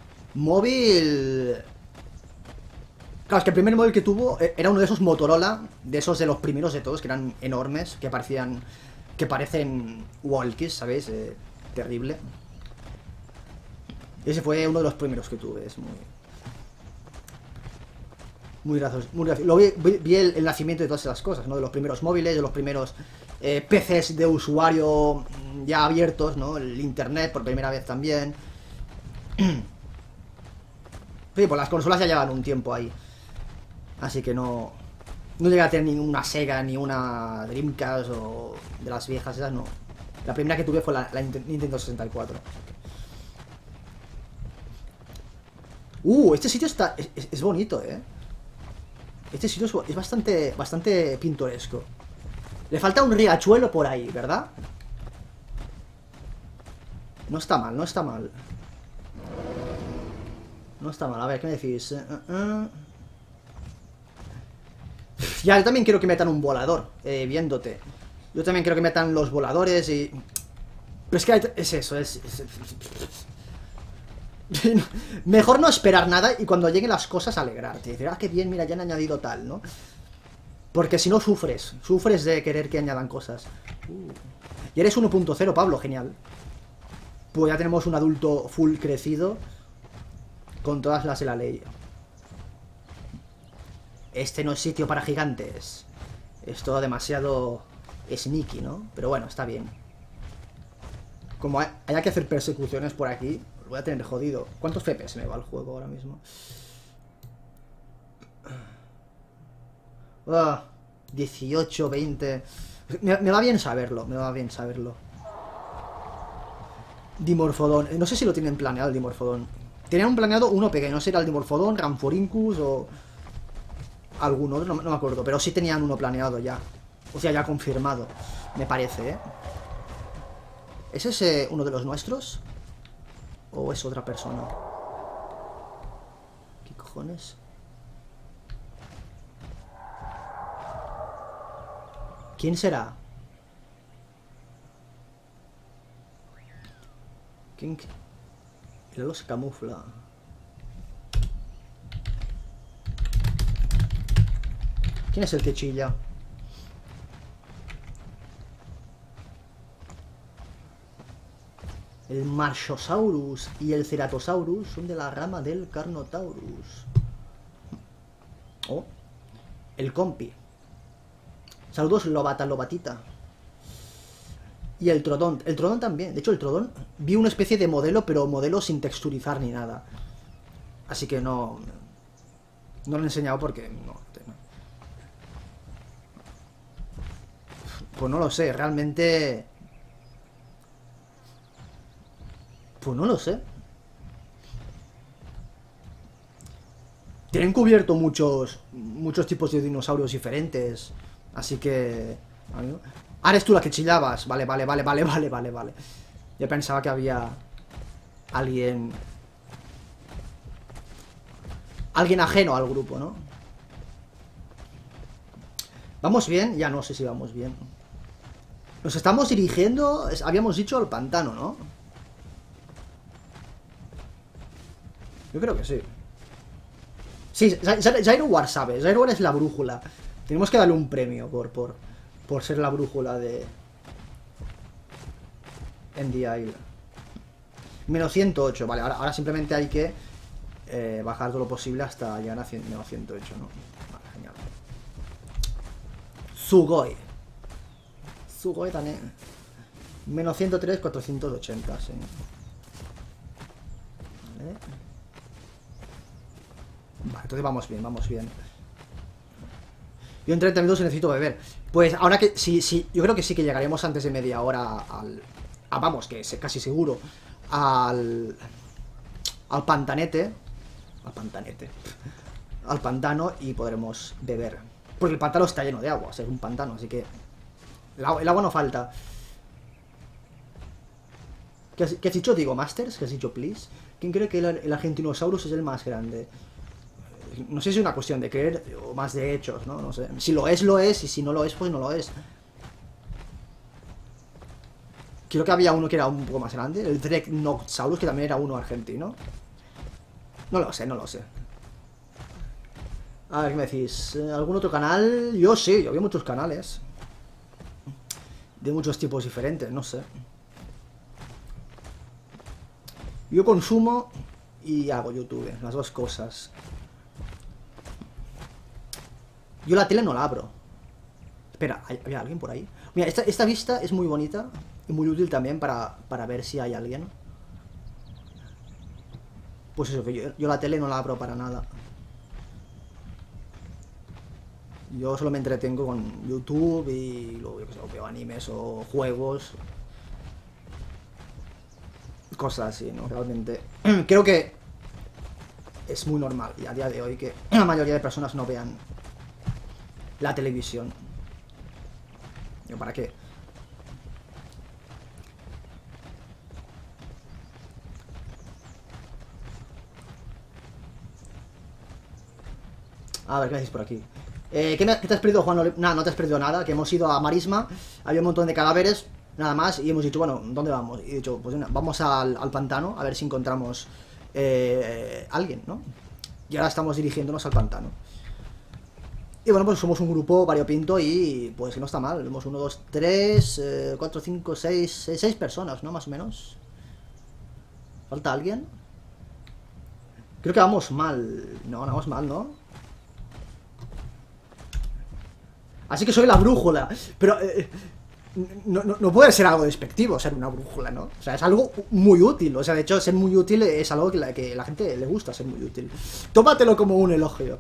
Claro, es que el primer móvil que tuvo era uno de esos Motorola, de esos de los primeros de todos, que eran enormes, que parecían... que parecen walkies, ¿sabéis? Terrible. Ese fue uno de los primeros que tuve, es muy... muy gracioso, muy gracioso. Vi el nacimiento de todas esas cosas, ¿no? De los primeros móviles, de los primeros PCs de usuario ya abiertos, ¿no? El internet por primera vez también. Sí, pues las consolas ya llevan un tiempo ahí. Así que no llegué a tener ni una Sega, ni una Dreamcast o de las viejas, esas no. La primera que tuve fue la Nintendo 64. Este sitio es bonito, ¿eh? Este sitio es bastante pintoresco. Le falta un riachuelo por ahí, ¿verdad? No está mal, no está mal. No está mal, a ver, ¿qué me decís? Ya, yo también quiero que metan un volador, viéndote. Yo también quiero que metan los voladores y... Pero es que es eso, Mejor no esperar nada y cuando lleguen las cosas alegrarte. Decir, ah, qué bien, mira, ya han añadido tal, ¿no? Porque si no sufres de querer que añadan cosas. Y eres 1.0, Pablo, genial. Pues ya tenemos un adulto full crecido con todas las de la ley. Este no es sitio para gigantes. Es todo demasiado sneaky, ¿no? Pero bueno, está bien. Como haya que hacer persecuciones por aquí, lo voy a tener jodido. ¿Cuántos FPS me va el juego ahora mismo? 18, 20... Me va bien saberlo, me va bien saberlo. Dimorphodon. No sé si lo tienen planeado el Dimorphodon. Tenían un planeado uno pequeño, no sé si era el Dimorphodon, Ramphorhynchus o... algún otro, no me acuerdo. Pero sí tenían uno planeado ya. O sea, ya confirmado, me parece, ¿eh? ¿Es ese uno de los nuestros? ¿O es otra persona? ¿Qué cojones? ¿Quién será? ¿Quién? El halo se camufla. ¿Quién es el que chilla? El Marchosaurus y el Ceratosaurus son de la rama del Carnotaurus. Oh, el compi. Saludos, Lobatita. Y el Trodón. El Trodón también. De hecho, el Trodón vi una especie de modelo, pero modelo sin texturizar ni nada. Así que no lo he enseñado porque no. Pues no lo sé, realmente... Pues no lo sé. Tienen cubierto muchos tipos de dinosaurios diferentes. Así que... Ah, eres tú la que chillabas. Vale. Yo pensaba que había... Alguien ajeno al grupo, ¿no? ¿Vamos bien? Ya no sé si vamos bien. Nos estamos dirigiendo... Habíamos dicho al pantano, ¿no? Yo creo que sí. Sí, Zyrowar sabe. Zyrowar es la brújula. Tenemos que darle un premio por ser la brújula de... NDI. Menos 108, vale. Ahora simplemente hay que bajar todo lo posible hasta llegar a menos 108, ¿no? Vale, genial. Sugoi también. Menos 103, 480, sí. Vale. Vale, entonces vamos bien. Yo en 30 minutos necesito beber. Pues ahora que sí, yo creo que sí que llegaremos antes de media hora vamos, que es casi seguro, al al pantanete. Al pantanete. Al pantano y podremos beber. Porque el pantano está lleno de agua, o sea, es un pantano, así que el agua no falta. ¿Qué has dicho, Digo Masters? ¿Qué has dicho, please? ¿Quién cree que el Argentinosaurus es el más grande? No sé si es una cuestión de creer o más de hechos, ¿no? No sé. Si lo es, lo es, y si no lo es, pues no lo es. Creo que había uno que era un poco más grande, el Dreadnoughtosaurus, que también era uno argentino. No lo sé, no lo sé. A ver, ¿qué me decís? ¿Algún otro canal? Yo sí, yo veo muchos canales. De muchos tipos diferentes, no sé. Yo consumo y hago YouTube, las dos cosas. Yo la tele no la abro. Espera, ¿había alguien por ahí? Mira, esta vista es muy bonita y muy útil también para ver si hay alguien. Pues eso, que yo la tele no la abro para nada. Yo solo me entretengo con YouTube y luego, yo qué sé, veo animes o juegos. Cosas así, ¿no? Realmente creo que es muy normal y a día de hoy que la mayoría de personas no vean la televisión. ¿Para qué? A ver, ¿qué decís por aquí? ¿Qué te has perdido, Juan? Nada, no te has perdido nada. Que hemos ido a Marisma, había un montón de cadáveres, nada más, y hemos dicho, bueno, ¿dónde vamos? Y he dicho, pues vamos al pantano a ver si encontramos alguien, ¿no? Y ahora estamos dirigiéndonos al pantano. Y bueno, pues somos un grupo variopinto y pues que no está mal. Somos 1, 2, 3, 4, 5, 6 personas, ¿no? Más o menos. ¿Falta alguien? Creo que vamos mal. No, vamos mal, ¿no? Así que soy la brújula. Pero no puede ser algo despectivo ser una brújula, ¿no? O sea, es algo muy útil. O sea, de hecho, ser muy útil es algo que la gente le gusta, ser muy útil. Tómatelo como un elogio.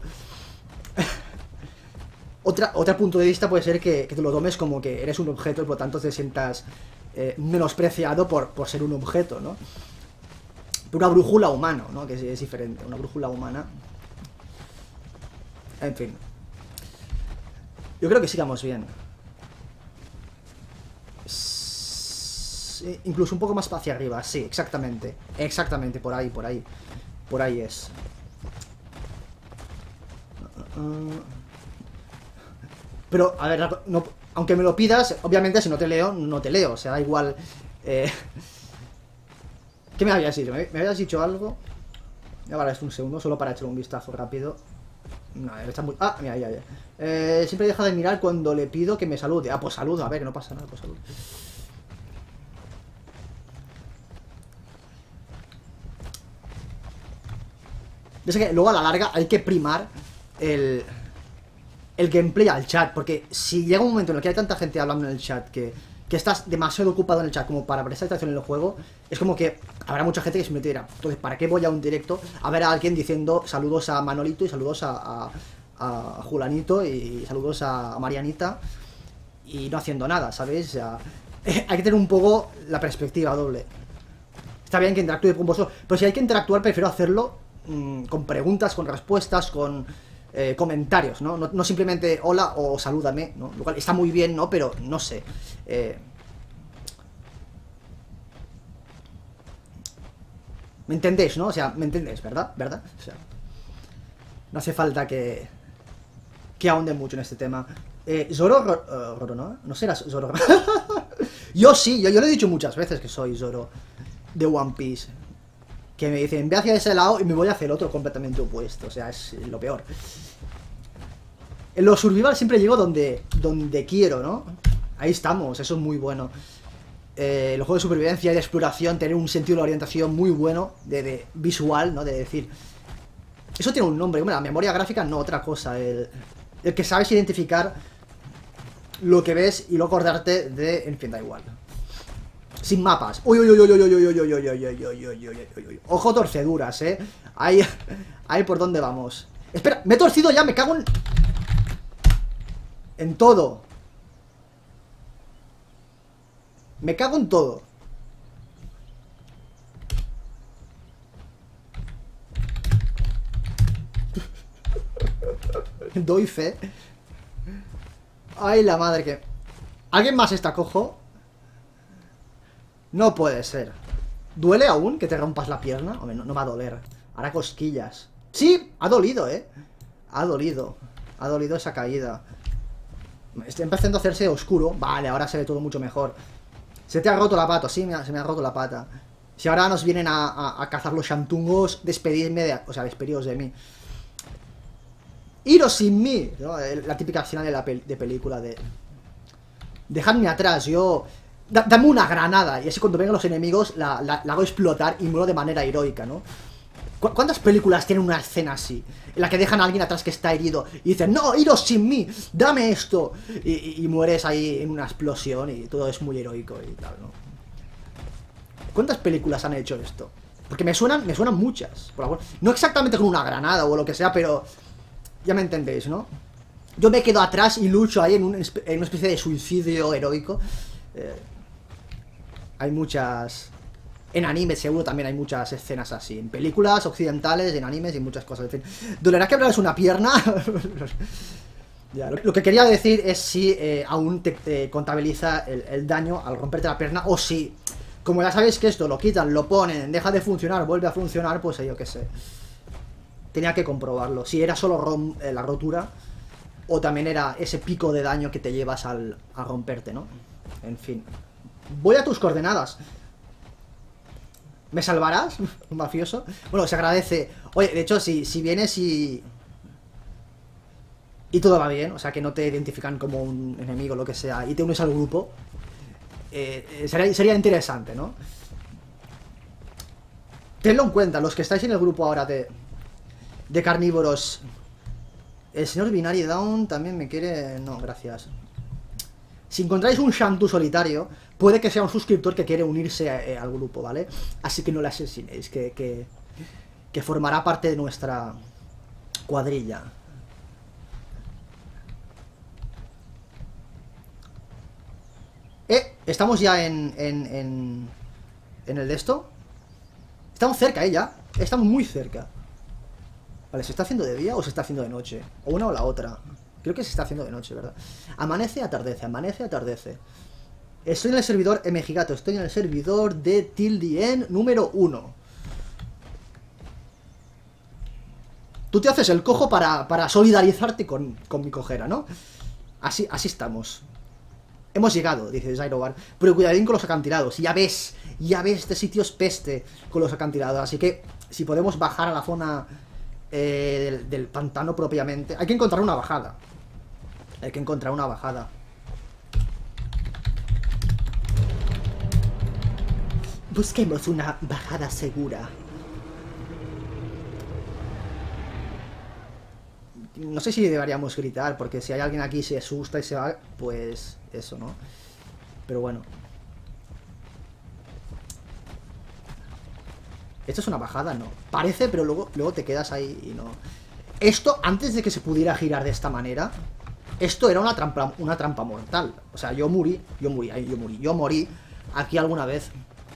Otro punto de vista puede ser que te lo tomes como que eres un objeto y por lo tanto te sientas menospreciado por ser un objeto, ¿no? Pero una brújula humana, ¿no? Que es diferente. Una brújula humana. En fin. Yo creo que sigamos bien. Sí, incluso un poco más hacia arriba. Sí, exactamente. Exactamente, por ahí, por ahí. Por ahí es. Pero, a ver, no, aunque me lo pidas, obviamente si no te leo, no te leo. O sea, da igual. ¿Qué me habías dicho? ¿Me habías dicho algo? Ahora es un segundo, solo para echar un vistazo rápido. No, está muy... Ah, mira, ya. Siempre deja de mirar cuando le pido que me salude. Ah, pues saludo, a ver, que no pasa nada, pues saludo. Es que luego a la larga hay que primar el gameplay al chat, porque si llega un momento en el que hay tanta gente hablando en el chat que estás demasiado ocupado en el chat como para prestar atención en el juego, es como que habrá mucha gente que se me dirá, entonces, ¿para qué voy a un directo a ver a alguien diciendo saludos a Manolito y saludos a Julanito y saludos a Marianita y no haciendo nada, ¿sabéis? O sea, hay que tener un poco la perspectiva doble. Está bien que interactúe con vosotros, pero si hay que interactuar prefiero hacerlo con preguntas, con respuestas, con comentarios, ¿no? No simplemente hola o salúdame, ¿no? Lo cual está muy bien, ¿no? Pero no sé. ¿Me entendéis, no? O sea, ¿me entendéis, verdad? ¿Verdad? O sea, no hace falta que ahonde mucho en este tema. Zoro, ¿no? ¿No serás Zoro? Yo sí, yo le he dicho muchas veces que soy Zoro de One Piece. Que me dicen, ve hacia ese lado y me voy hacia el otro completamente opuesto. O sea, es lo peor. En los survival siempre llego donde quiero, ¿no? Ahí estamos, eso es muy bueno. Los juegos de supervivencia y de exploración, tener un sentido de orientación muy bueno, de visual, ¿no? De decir... Eso tiene un nombre, la memoria gráfica no, otra cosa. El que sabes identificar lo que ves y luego acordarte de... En fin, da igual. Sin mapas. Uy, uy, uy, uy, uy, uy, uy, uy, uy, uy, uy, uy, uy, uy, uy. Ojo torceduras, Ahí por dónde vamos. Espera, me he torcido ya, me cago en todo. Me cago en todo. Doy fe. Ay, la madre que... ¿Alguien más está cojo? No puede ser. ¿Duele aún que te rompas la pierna? Hombre, no va a doler. Hará cosquillas. Sí, ha dolido, Ha dolido. Ha dolido esa caída. Está empezando a hacerse oscuro. Vale, ahora se ve todo mucho mejor. Se te ha roto la pata, sí, se me ha roto la pata. Si ahora nos vienen a cazar los shantungos, despedidme de... O sea, despedidos de mí. Iros sin mí, ¿no? La típica escena de película de... Dejadme atrás, yo... Dame una granada. Y así cuando vengan los enemigos la hago explotar y muero de manera heroica, ¿no? ¿Cuántas películas tienen una escena así? En la que dejan a alguien atrás que está herido y dicen, no, iros sin mí, dame esto. Y mueres ahí en una explosión y todo es muy heroico y tal, ¿no? ¿Cuántas películas han hecho esto? Porque me suenan muchas. No exactamente con una granada o lo que sea, pero... Ya me entendéis, ¿no? Yo me quedo atrás y lucho ahí en una especie de suicidio heroico. Hay muchas... En animes seguro también hay muchas escenas así. En películas occidentales, en animes y muchas cosas. En fin, ¿dolerá quebrarles una pierna? Ya, lo que quería decir es si aún te contabiliza el daño al romperte la pierna o si, como ya sabéis que esto lo quitan, lo ponen, deja de funcionar, vuelve a funcionar, pues yo qué sé. Tenía que comprobarlo. Si era solo la rotura o también era ese pico de daño que te llevas a romperte, ¿no? En fin. Voy a tus coordenadas. ¿Me salvarás, mafioso? Bueno, se agradece. Oye, de hecho, si vienes y todo va bien, o sea, que no te identifican como un enemigo o lo que sea, y te unes al grupo, sería interesante, ¿no? Tenlo en cuenta, los que estáis en el grupo ahora de carnívoros. El señor Binary Down también me quiere... No, gracias. Si encontráis un Shantu solitario, puede que sea un suscriptor que quiere unirse al grupo, ¿vale? Así que no le asesinéis, que formará parte de nuestra cuadrilla. Estamos ya en el de esto. Estamos cerca, ya. Estamos muy cerca. Vale, ¿se está haciendo de día o se está haciendo de noche? O una o la otra. Creo que se está haciendo de noche, ¿verdad? Amanece, atardece, amanece, atardece. Estoy en el servidor Mejigato. Estoy en el servidor de Tildien número 1. Tú te haces el cojo para solidarizarte con mi cojera, ¿no? Así estamos. Hemos llegado, dice Zyrobar. Pero cuidadín con los acantilados. Ya ves, este sitio es peste con los acantilados. Así que si podemos bajar a la zona del pantano propiamente. Hay que encontrar una bajada. Hay que encontrar una bajada. Busquemos una bajada segura. No sé si deberíamos gritar, porque si hay alguien aquí y se asusta y se va, pues eso, ¿no? Pero bueno. ¿Esto es una bajada? No. Parece, pero luego te quedas ahí y no. Esto, antes de que se pudiera girar de esta manera, esto era una trampa mortal. O sea, yo morí aquí alguna vez.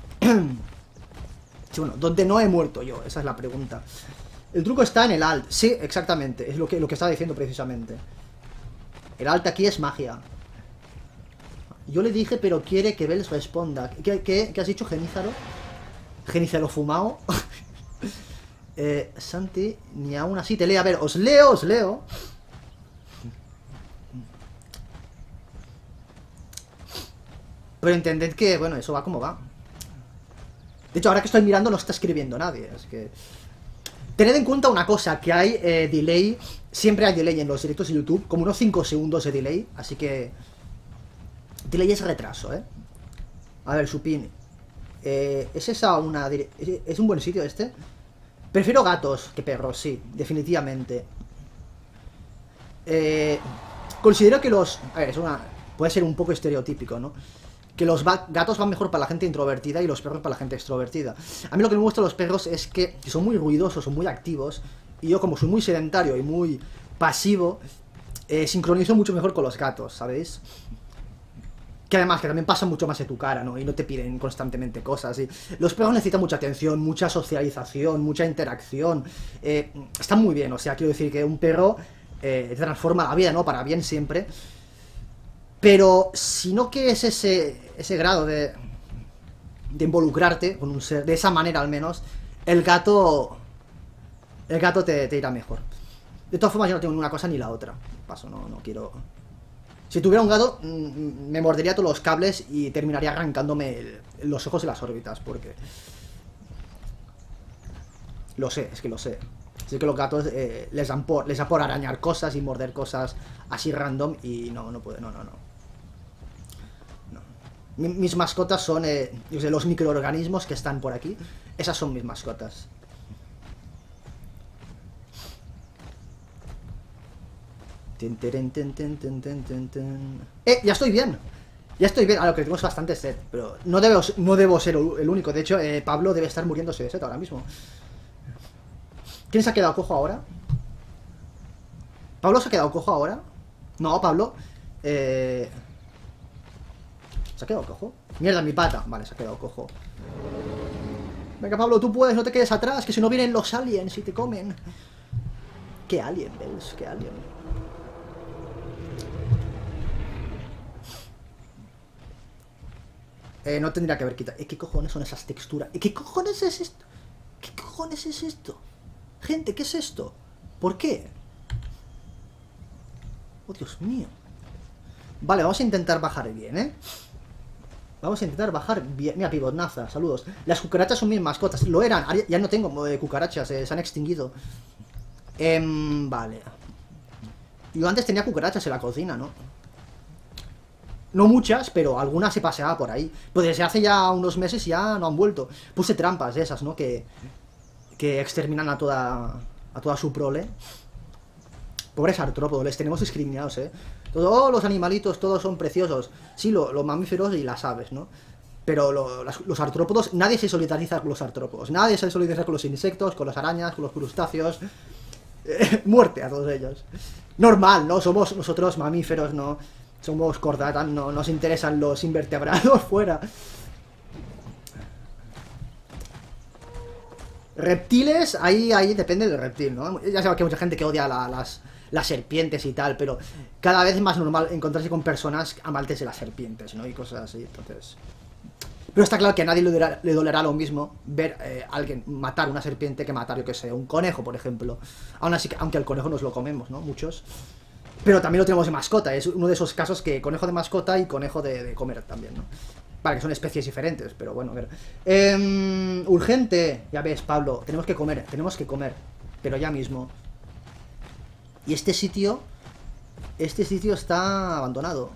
Sí, bueno, ¿dónde no he muerto yo? Esa es la pregunta. El truco está en el alt. Sí, exactamente. Es lo que estaba diciendo precisamente. El alt aquí es magia. Yo le dije, pero quiere que Bells responda. ¿Qué has dicho, Genízaro? Genízaro fumao. Santi, ni aún así te lee. A ver, os leo. Pero entended que, bueno, eso va como va. De hecho, ahora que estoy mirando no está escribiendo nadie. Así que... Tened en cuenta una cosa, que hay delay. Siempre hay delay en los directos de YouTube. Como unos 5 segundos de delay. Así que... Delay es retraso, ¿eh? A ver, Supin. ¿Es esa una... ¿Es un buen sitio este? Prefiero gatos que perros, sí. Definitivamente. Considero que los... A ver, puede ser un poco estereotípico, ¿no? Que los gatos van mejor para la gente introvertida y los perros para la gente extrovertida. A mí lo que me gusta de los perros es que son muy ruidosos, son muy activos. Y yo, como soy muy sedentario y muy pasivo, sincronizo mucho mejor con los gatos, ¿sabéis? Que además, que también pasan mucho más de tu cara, ¿no? Y no te piden constantemente cosas. Y los perros necesitan mucha atención, mucha socialización, mucha interacción. Están muy bien, o sea, quiero decir que un perro te transforma la vida, ¿no? Para bien siempre. Pero si no quieres ese grado de involucrarte con un ser, de esa manera al menos, el gato te irá mejor. De todas formas, yo no tengo ni una cosa ni la otra. Paso, no quiero... Si tuviera un gato, me mordería todos los cables y terminaría arrancándome los ojos y las órbitas, porque... Lo sé, es que lo sé. Sé que los gatos les da por arañar cosas y morder cosas así random y no puede, no. Mis mascotas son los microorganismos que están por aquí. Esas son mis mascotas. Ya estoy bien. Ya estoy bien. A lo que tengo es bastante sed. Pero no debo ser el único. De hecho, Pablo debe estar muriéndose de sed ahora mismo. ¿Quién se ha quedado cojo ahora? ¿Pablo se ha quedado cojo ahora? No, Pablo. ¿Se ha quedado cojo? Mierda, mi pata. Vale, se ha quedado cojo. Venga, Pablo, tú puedes, no te quedes atrás. Que si no vienen los aliens y te comen. ¿Qué alien, Bells? ¿Qué alien? No tendría que haber quitado. ¿Qué cojones son esas texturas? ¿Qué cojones es esto? ¿Qué cojones es esto? Gente, ¿qué es esto? ¿Por qué? Oh, Dios mío. Vale, vamos a intentar bajar bien, ¿eh? Vamos a intentar bajar bien. Mira, Pivotnaza, saludos. Las cucarachas son mis mascotas. Lo eran, ya no tengo cucarachas, se han extinguido. Vale. Yo antes tenía cucarachas en la cocina, ¿no? No muchas, pero algunas se paseaba por ahí. Pues desde hace ya unos meses ya no han vuelto. Puse trampas de esas, ¿no? Que exterminan a toda su prole. Pobres artrópodos, les tenemos discriminados, ¿eh? Todos los animalitos, todos son preciosos. Sí, los mamíferos y las aves, ¿no? Pero los artrópodos, nadie se solidariza con los artrópodos. Nadie se solidariza con los insectos, con las arañas, con los crustáceos. Muerte a todos ellos. Normal, ¿no? Somos nosotros mamíferos, ¿no? Somos cordatas, no nos interesan los invertebrados fuera. Reptiles, ahí depende del reptil, ¿no? Ya sabes que hay mucha gente que odia las serpientes y tal, pero cada vez es más normal encontrarse con personas amantes de las serpientes, ¿no? Y cosas así, entonces... Pero está claro que a nadie le dolerá lo mismo ver a alguien matar una serpiente que matar, yo que sé, un conejo, por ejemplo. Aún así, aunque el conejo nos lo comemos, ¿no? Muchos. Pero también lo tenemos de mascota, es uno de esos casos que conejo de mascota y conejo de comer también, ¿no? Vale, que son especies diferentes, pero bueno, a ver. Urgente, ya ves, Pablo, tenemos que comer, pero ya mismo. Y este sitio está abandonado.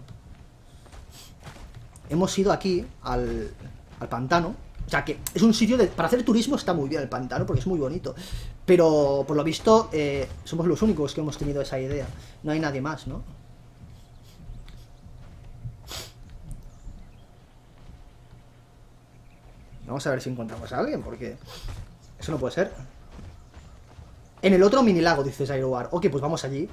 Hemos ido aquí, al pantano. O sea que es un sitio para hacer turismo está muy bien el pantano, porque es muy bonito. Pero, por lo visto, somos los únicos que hemos tenido esa idea. No hay nadie más, ¿no? Vamos a ver si encontramos a alguien, porque eso no puede ser. En el otro mini lago, dice Zyrowar. Ok, pues vamos allí.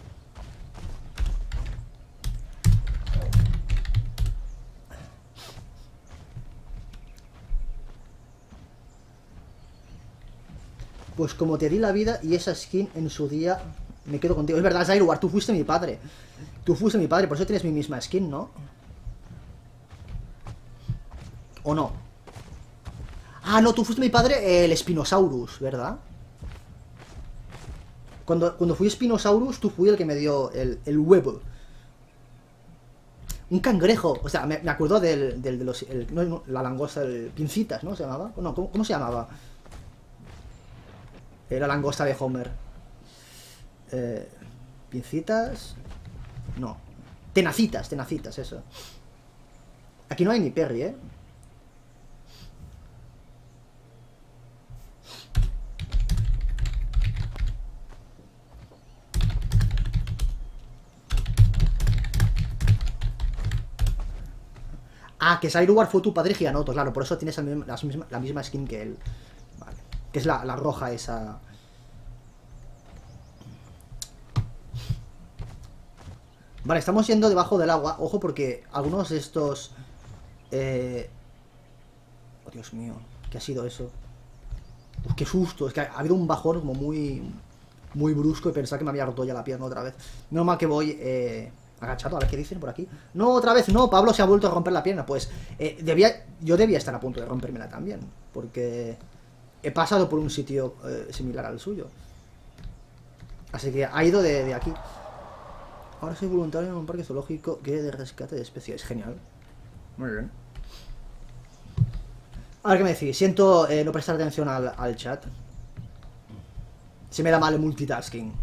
Pues como te di la vida y esa skin en su día, me quedo contigo. Es verdad, Zyrowar, tú fuiste mi padre. Tú fuiste mi padre, por eso tienes mi misma skin, ¿no? ¿O no? Ah, no, tú fuiste mi padre, el Spinosaurus, ¿verdad? Cuando fui Spinosaurus, tú fui el que me dio el huevo. Un cangrejo. O sea, me acuerdo de los... la langosta, el pincitas, ¿no? ¿Se llamaba? No, ¿cómo se llamaba? La langosta de Homer. Pincitas... No. Tenacitas, eso. Aquí no hay ni Perry, ¿eh? Ah, que Zyrowar fue tu padre Gianoto, claro, por eso tienes la misma skin que él. Vale. Que es la roja esa. Vale, estamos yendo debajo del agua. Ojo porque algunos de estos Oh, Dios mío, ¿qué ha sido eso? Uf, qué susto, es que ha habido un bajón como muy brusco y pensaba que me había roto ya la pierna otra vez. Menos mal que voy agachado, a ver qué dicen por aquí. No, otra vez no, Pablo se ha vuelto a romper la pierna. Pues yo debía estar a punto de rompérmela también, porque he pasado por un sitio similar al suyo. Así que ha ido de aquí. Ahora soy voluntario en un parque zoológico que de rescate de especies. Genial. Muy bien. A ver qué me decís. Siento no prestar atención al chat. Se me da mal el multitasking.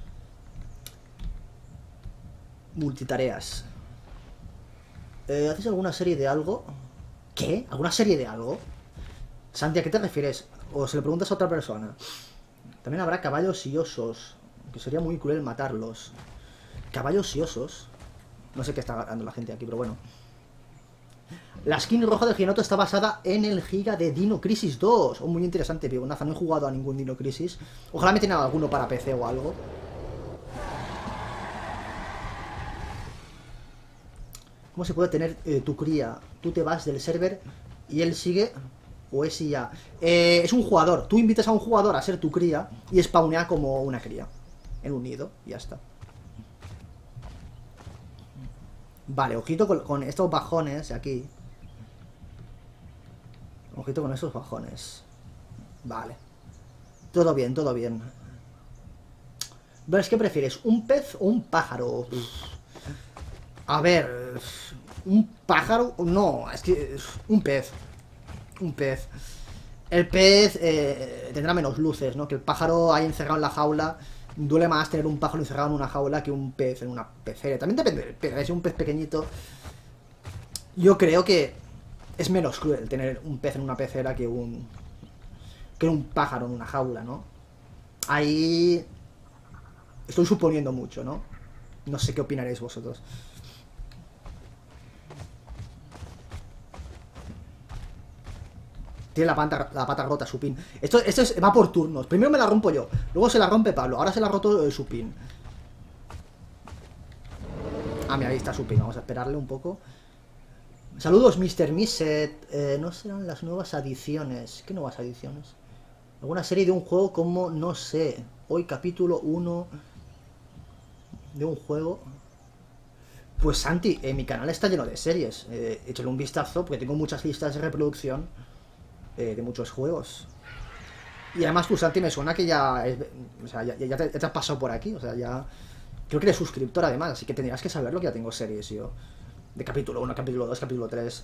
Multitareas. ¿Haces alguna serie de algo? ¿Qué? ¿Alguna serie de algo? Santi, ¿a qué te refieres? O se lo preguntas a otra persona. También habrá caballos y osos, que sería muy cruel matarlos. Caballos y osos. No sé qué está ganando la gente aquí, pero bueno. La skin roja del Giganoto está basada en el giga de Dino Crisis 2. Oh, muy interesante, Pionaza. No he jugado a ningún Dino Crisis. Ojalá me tenga alguno para PC o algo. ¿Cómo se puede tener tu cría? Tú te vas del server y él sigue... O es ya. Es un jugador. Tú invitas a un jugador a ser tu cría y spawnea como una cría en un nido. Y ya está. Vale, ojito con estos bajones de aquí. Ojito con esos bajones. Vale. Todo bien, todo bien. ¿Ves qué prefieres? ¿Un pez o un pájaro? A ver... ¿Un pájaro? No, es que... Un pez. Un pez. El pez tendrá menos luces, ¿no? Que el pájaro ahí encerrado en la jaula. Duele más tener un pájaro encerrado en una jaula que un pez en una pecera. También depende del pez. Si un pez pequeñito, yo creo que es menos cruel tener un pez en una pecera que un pájaro en una jaula, ¿no? Ahí estoy suponiendo mucho, ¿no? No sé qué opinaréis vosotros. Tiene la pata rota, Supin. Esto va por turnos. Primero me la rompo yo, luego se la rompe Pablo, ahora se la ha roto Supin. Ah, mira, ahí está Supin. Vamos a esperarle un poco. Saludos, Mr. Miset. No serán las nuevas adiciones. ¿Qué nuevas adiciones? ¿Alguna serie de un juego como, no sé, hoy capítulo 1 de un juego? Pues Santi, mi canal está lleno de series. Échale un vistazo porque tengo muchas listas de reproducción de muchos juegos. Y además tú, Santi, me suena que ya... o sea, ya te has pasado por aquí. O sea, ya... Creo que eres suscriptor además, así que tendrías que saberlo que ya tengo series yo. De capítulo 1, capítulo 2, capítulo 3.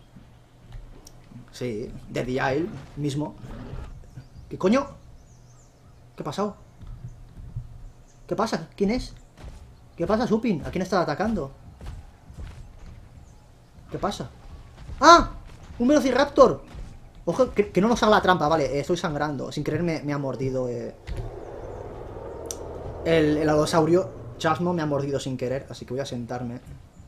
Sí, de The Isle mismo. ¿Qué coño? ¿Qué ha pasado? ¿Qué pasa? ¿Quién es? ¿Qué pasa, Supin? ¿A quién está atacando? ¿Qué pasa? ¡Ah! ¡Un Velociraptor! Ojo, que no nos haga la trampa, vale, estoy sangrando. Sin querer me ha mordido el alosaurio. Chasmo me ha mordido sin querer, así que voy a sentarme.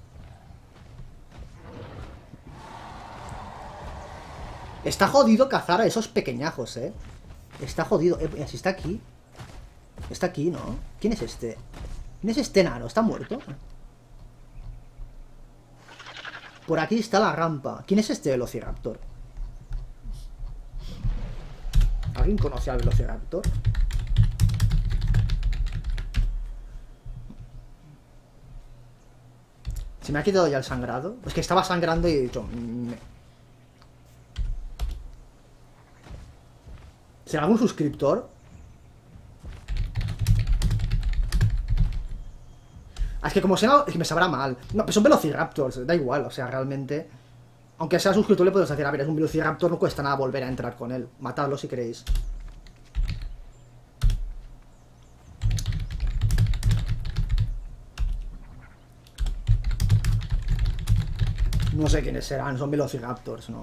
Está jodido cazar a esos pequeñajos, Está jodido. Si está aquí. Está aquí, ¿no? ¿Quién es este? ¿Quién es este enano? ¿Está muerto? Por aquí está la rampa. ¿Quién es este Velociraptor? ¿Alguien conoce al Velociraptor? ¿Se me ha quitado ya el sangrado? Es que estaba sangrando y he dicho... ¿Será algún suscriptor? Es que como sea, es que me sabrá mal. No, pero son Velociraptors, da igual, o sea, realmente... Aunque sea suscriptor le puedes decir, a ver, es un Velociraptor, no cuesta nada volver a entrar con él. Matadlo si queréis. No sé quiénes serán, son Velociraptors, no.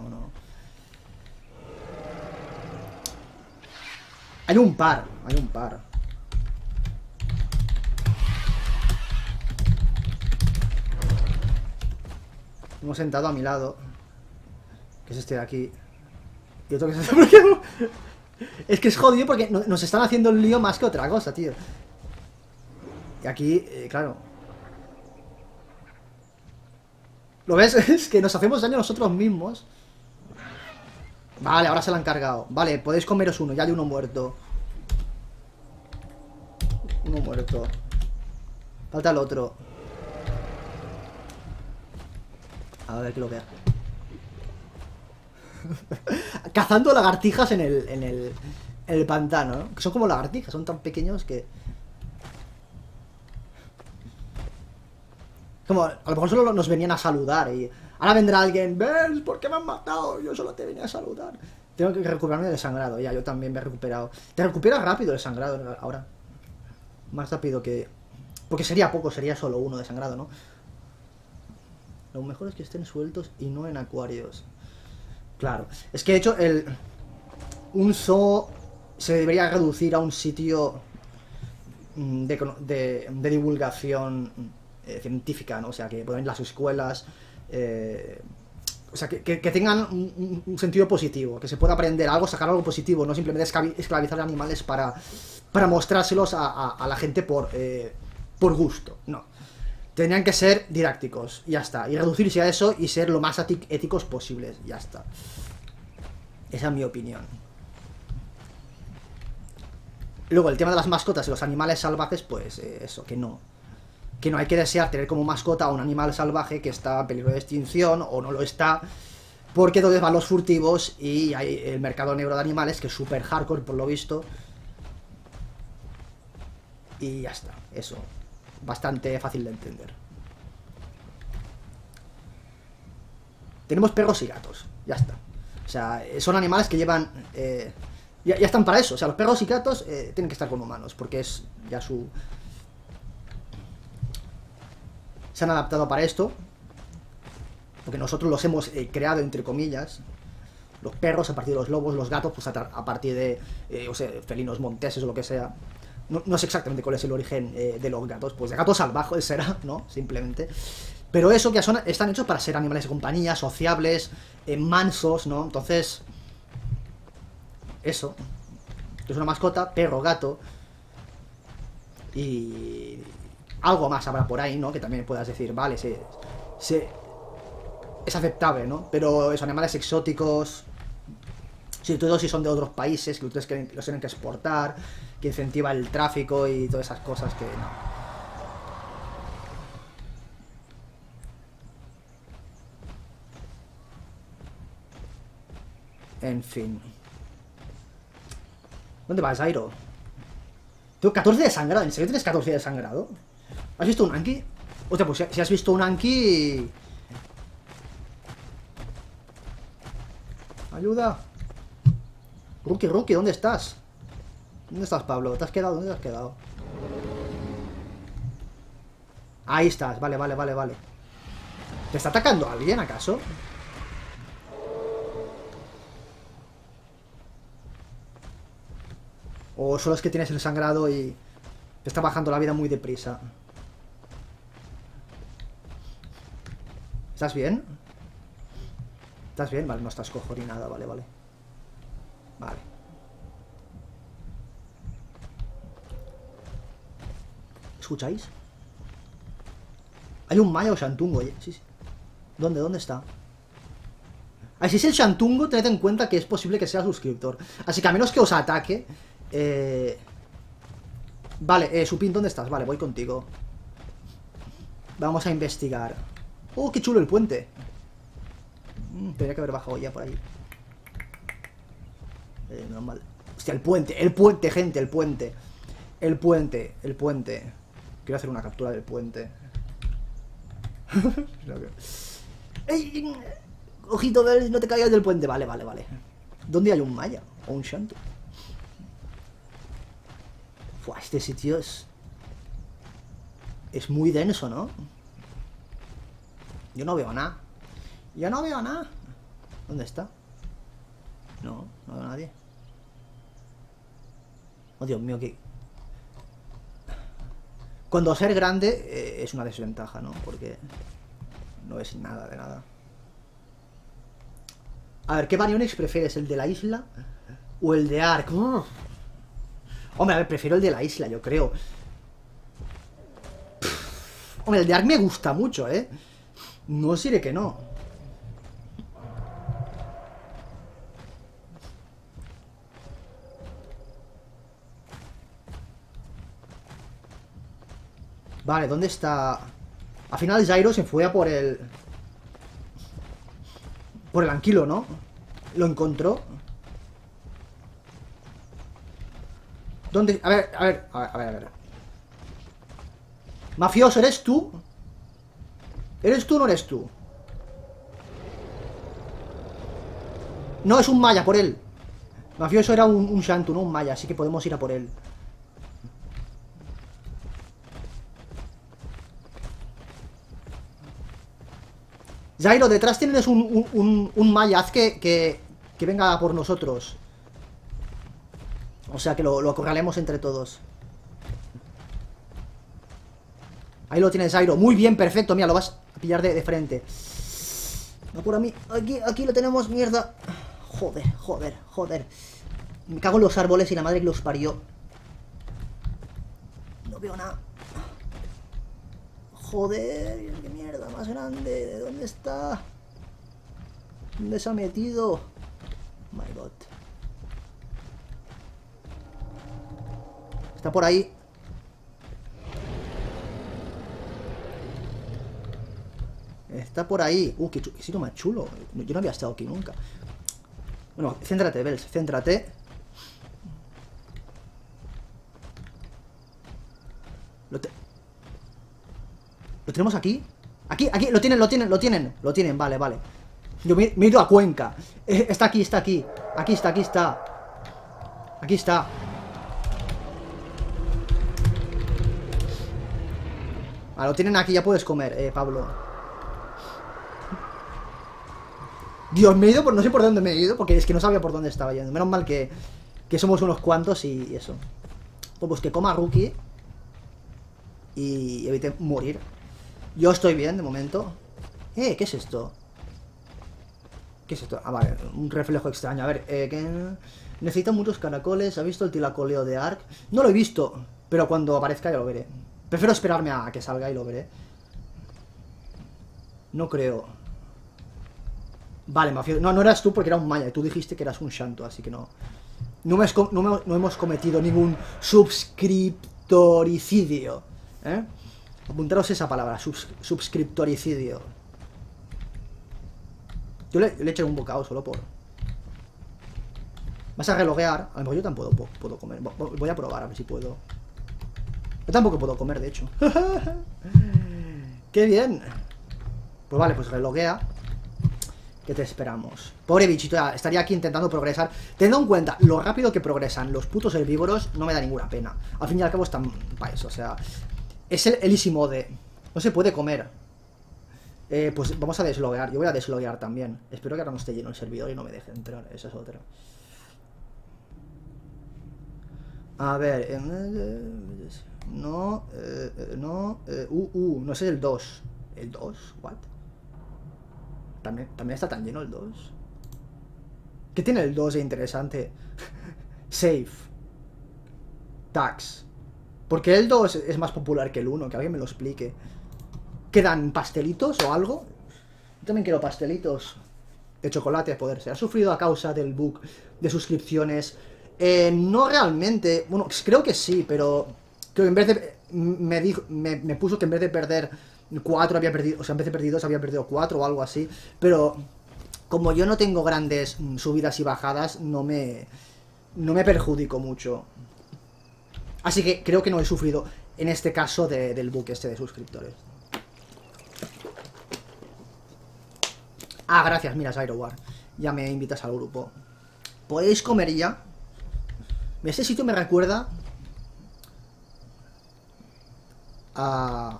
Hay un par. Hemos sentado a mi lado. Que es este de aquí. Y otro que es este por aquí. Es que es jodido porque nos están haciendo el lío más que otra cosa, tío. Y aquí, claro. ¿Lo ves? Es que nos hacemos daño nosotros mismos. Vale, ahora se la han cargado. Vale, podéis comeros uno, ya hay uno muerto. Uno muerto. Falta el otro. A ver que lo vea. Cazando lagartijas en el pantano, ¿no? Que son como lagartijas, son tan pequeños que... Como, a lo mejor solo nos venían a saludar y... Ahora vendrá alguien, ¿ves? ¿Por qué me han matado? Yo solo te venía a saludar. Tengo que recuperarme del sangrado, ya, yo también me he recuperado. Te recuperas rápido el sangrado ahora. Más rápido que... Porque sería poco, sería solo uno de sangrado, ¿no? Lo mejor es que estén sueltos y no en acuarios. Claro, es que de hecho un zoo se debería reducir a un sitio de divulgación científica, ¿no? O sea, que pueden las escuelas, o sea, que tengan un sentido positivo, que se pueda aprender algo, sacar algo positivo, no simplemente esclavizar animales para mostrárselos a la gente por gusto, no. Tendrían que ser didácticos, y ya está. Y reducirse a eso y ser lo más éticos posibles, ya está. Esa es mi opinión. Luego, el tema de las mascotas y los animales salvajes, pues eso, que no. Que no hay que desear tener como mascota a un animal salvaje que está en peligro de extinción o no lo está. Porque entonces van los furtivos y hay el mercado negro de animales, que es súper hardcore por lo visto. Y ya está, eso. Bastante fácil de entender. Tenemos perros y gatos, ya está. O sea, son animales que llevan... ya están para eso. O sea, los perros y gatos tienen que estar con humanos, porque es ya su... Se han adaptado para esto, porque nosotros los hemos creado, entre comillas. Los perros a partir de los lobos, los gatos pues a partir de, o sea, felinos monteses o lo que sea. No sé exactamente cuál es el origen de los gatos, pues de gatos salvajes será, ¿no? Simplemente. Pero eso que están hechos para ser animales de compañía, sociables, mansos, ¿no? Entonces, eso. Es una mascota, perro, gato. Y algo más habrá por ahí, ¿no? Que también puedas decir, vale, es aceptable, ¿no? Pero esos animales exóticos, sobre todo si son de otros países, que ustedes los tienen que exportar, que incentiva el tráfico y todas esas cosas que no. En fin. ¿Dónde vas, Airo? Tengo 14 de sangrado. ¿En serio tienes 14 de sangrado? ¿Has visto un Anki? Hostia, pues si has visto un Anki... Ayuda. Rookie, ¿dónde estás? ¿Dónde estás, Pablo? ¿Te has quedado? ¿Dónde te has quedado? Ahí estás, vale. ¿Te está atacando alguien, acaso? O solo es que tienes el sangrado y te está bajando la vida muy deprisa. ¿Estás bien? ¿Estás bien? Vale, no estás cojo ni nada, vale. Vale. ¿Escucháis? Hay un Maya o Shantungo, oye. Sí. ¿Dónde está? Si es el Shantungo, tened en cuenta que es posible que sea suscriptor. Así que a menos que os ataque... Vale, Supin, ¿dónde estás? Vale, voy contigo. Vamos a investigar. Oh, qué chulo el puente. Tendría que haber bajado ya por ahí. Normal. Hostia, el puente, gente, el puente. El puente. Quiero hacer una captura del puente. ¡Ey! Ojito, no te caigas del puente. Vale. ¿Dónde hay un Maya? O un Shantu. Fua, este sitio es muy denso, ¿no? Yo no veo nada. ¿Dónde está? No veo a nadie. Oh, Dios mío, que... Cuando ser grande es una desventaja, ¿no? Porque no ves nada de nada. A ver, ¿qué Baryonyx prefieres? ¿El de la isla o el de Ark? Hombre, a ver, prefiero el de la isla, yo creo. Hombre, el de Ark me gusta mucho, ¿eh? No os diré que no. Vale, ¿dónde está? Al final Jairo se fue a por el... Por el anquilo, ¿no? Lo encontró. ¿Dónde? A ver, a ver, a ver. Mafioso, ¿eres tú? ¿Eres tú o no eres tú? No, es un maya, por él. Mafioso era un Shantu, no un maya, así que podemos ir a por él. Jairo, detrás tienes un maya. Haz que venga por nosotros. O sea, que lo acorralemos entre todos. Ahí lo tienes, Jairo. Muy bien, perfecto. Mira, lo vas a pillar de frente. No por a mí. Aquí lo tenemos, mierda. Joder. Me cago en los árboles y la madre que los parió. No veo nada. Joder, qué mierda más grande. ¿De dónde está? ¿Dónde se ha metido? Oh my god. Está por ahí. Está por ahí. Qué sitio más chulo. Yo no había estado aquí nunca. Bueno, céntrate, Bells, céntrate. ¿Lo tenemos aquí? Aquí, lo tienen, vale. Yo me he ido a Cuenca. Está aquí. Aquí está. Lo tienen aquí, ya puedes comer, Pablo. Dios, me he ido por... No sé por dónde me he ido, porque es que no sabía por dónde estaba yendo. Menos mal que somos unos cuantos y eso. Pues que coma Rookie y evite morir. Yo estoy bien, de momento. ¿Qué es esto? ¿Qué es esto? Vale, un reflejo extraño. A ver, que... Necesita muchos caracoles. ¿Ha visto el tilacoleo de Ark? No lo he visto, pero cuando aparezca ya lo veré. Prefiero esperarme a que salga y lo veré. No creo. Vale, mafioso. No eras tú porque era un maya. Tú dijiste que eras un Shantu, así que no. No hemos cometido ningún subscriptoricidio. Apuntaros esa palabra, subscriptoricidio. Yo le eché un bocado solo por... Vas a reloguear. A lo mejor yo tampoco puedo comer. Voy a probar a ver si puedo. Yo tampoco puedo comer, de hecho. ¡Qué bien! Pues vale, pues reloguea. ¿Qué te esperamos? Pobre bichito, ya estaría aquí intentando progresar. Teniendo en cuenta lo rápido que progresan los putos herbívoros, no me da ninguna pena. Al fin y al cabo están para eso, o sea... Es el easy mode. No se puede comer. Pues vamos a desloguear. Yo voy a desloguear también. Espero que ahora no esté lleno el servidor y no me deje entrar. Esa es otra. A ver... No sé el 2. ¿El 2? ¿What? ¿También está tan lleno el 2? ¿Qué tiene el 2 de interesante? Save. Tax. ¿Por qué el 2 es más popular que el 1? Que alguien me lo explique. ¿Quedan pastelitos o algo? Yo también quiero pastelitos de chocolate a poder ser. ¿Ha sufrido a causa del bug de suscripciones? No realmente. Bueno, creo que sí, pero... Creo que en vez de... Me puso que en vez de perder 4 había perdido... O sea, en vez de perder 2 había perdido 4 o algo así. Pero... Como yo no tengo grandes subidas y bajadas, no me perjudico mucho. Así que creo que no he sufrido en este caso del bug este de suscriptores. Ah, gracias, mira, Zyrowar. Ya me invitas al grupo. ¿Podéis comer ya? Este sitio me recuerda a...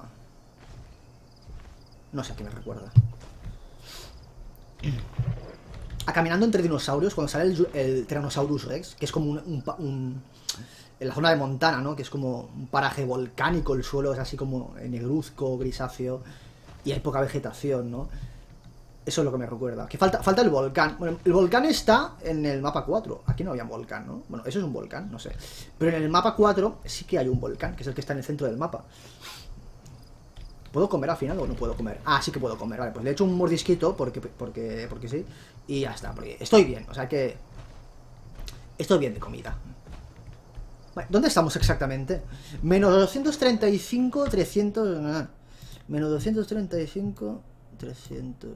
No sé a qué me recuerda. A Caminando entre dinosaurios, cuando sale el Tyrannosaurus Rex, que es como en la zona de Montana, ¿no? Que es como un paraje volcánico, el suelo es así como negruzco, grisáceo, y hay poca vegetación, ¿no? Eso es lo que me recuerda. Que falta el volcán. Bueno, el volcán está en el mapa 4. Aquí no había un volcán, ¿no? Bueno, eso es un volcán, no sé. Pero en el mapa 4 sí que hay un volcán, que es el que está en el centro del mapa. ¿Puedo comer al final o no puedo comer? Ah, sí que puedo comer, vale, pues le he hecho un mordisquito porque sí. Y ya está, porque estoy bien, o sea que... Estoy bien de comida. Vale, ¿dónde estamos exactamente? Menos 235, 300... Menos 235, 300...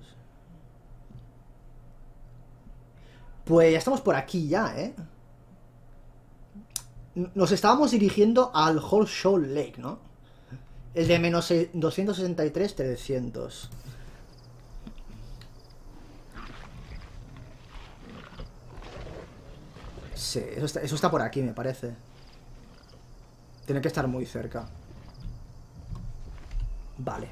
Pues ya estamos por aquí ya, ¿eh? Nos estábamos dirigiendo al Whole Shoal Lake, ¿no? El de menos 263, 300. Sí, eso está por aquí, me parece. Tiene que estar muy cerca. Vale.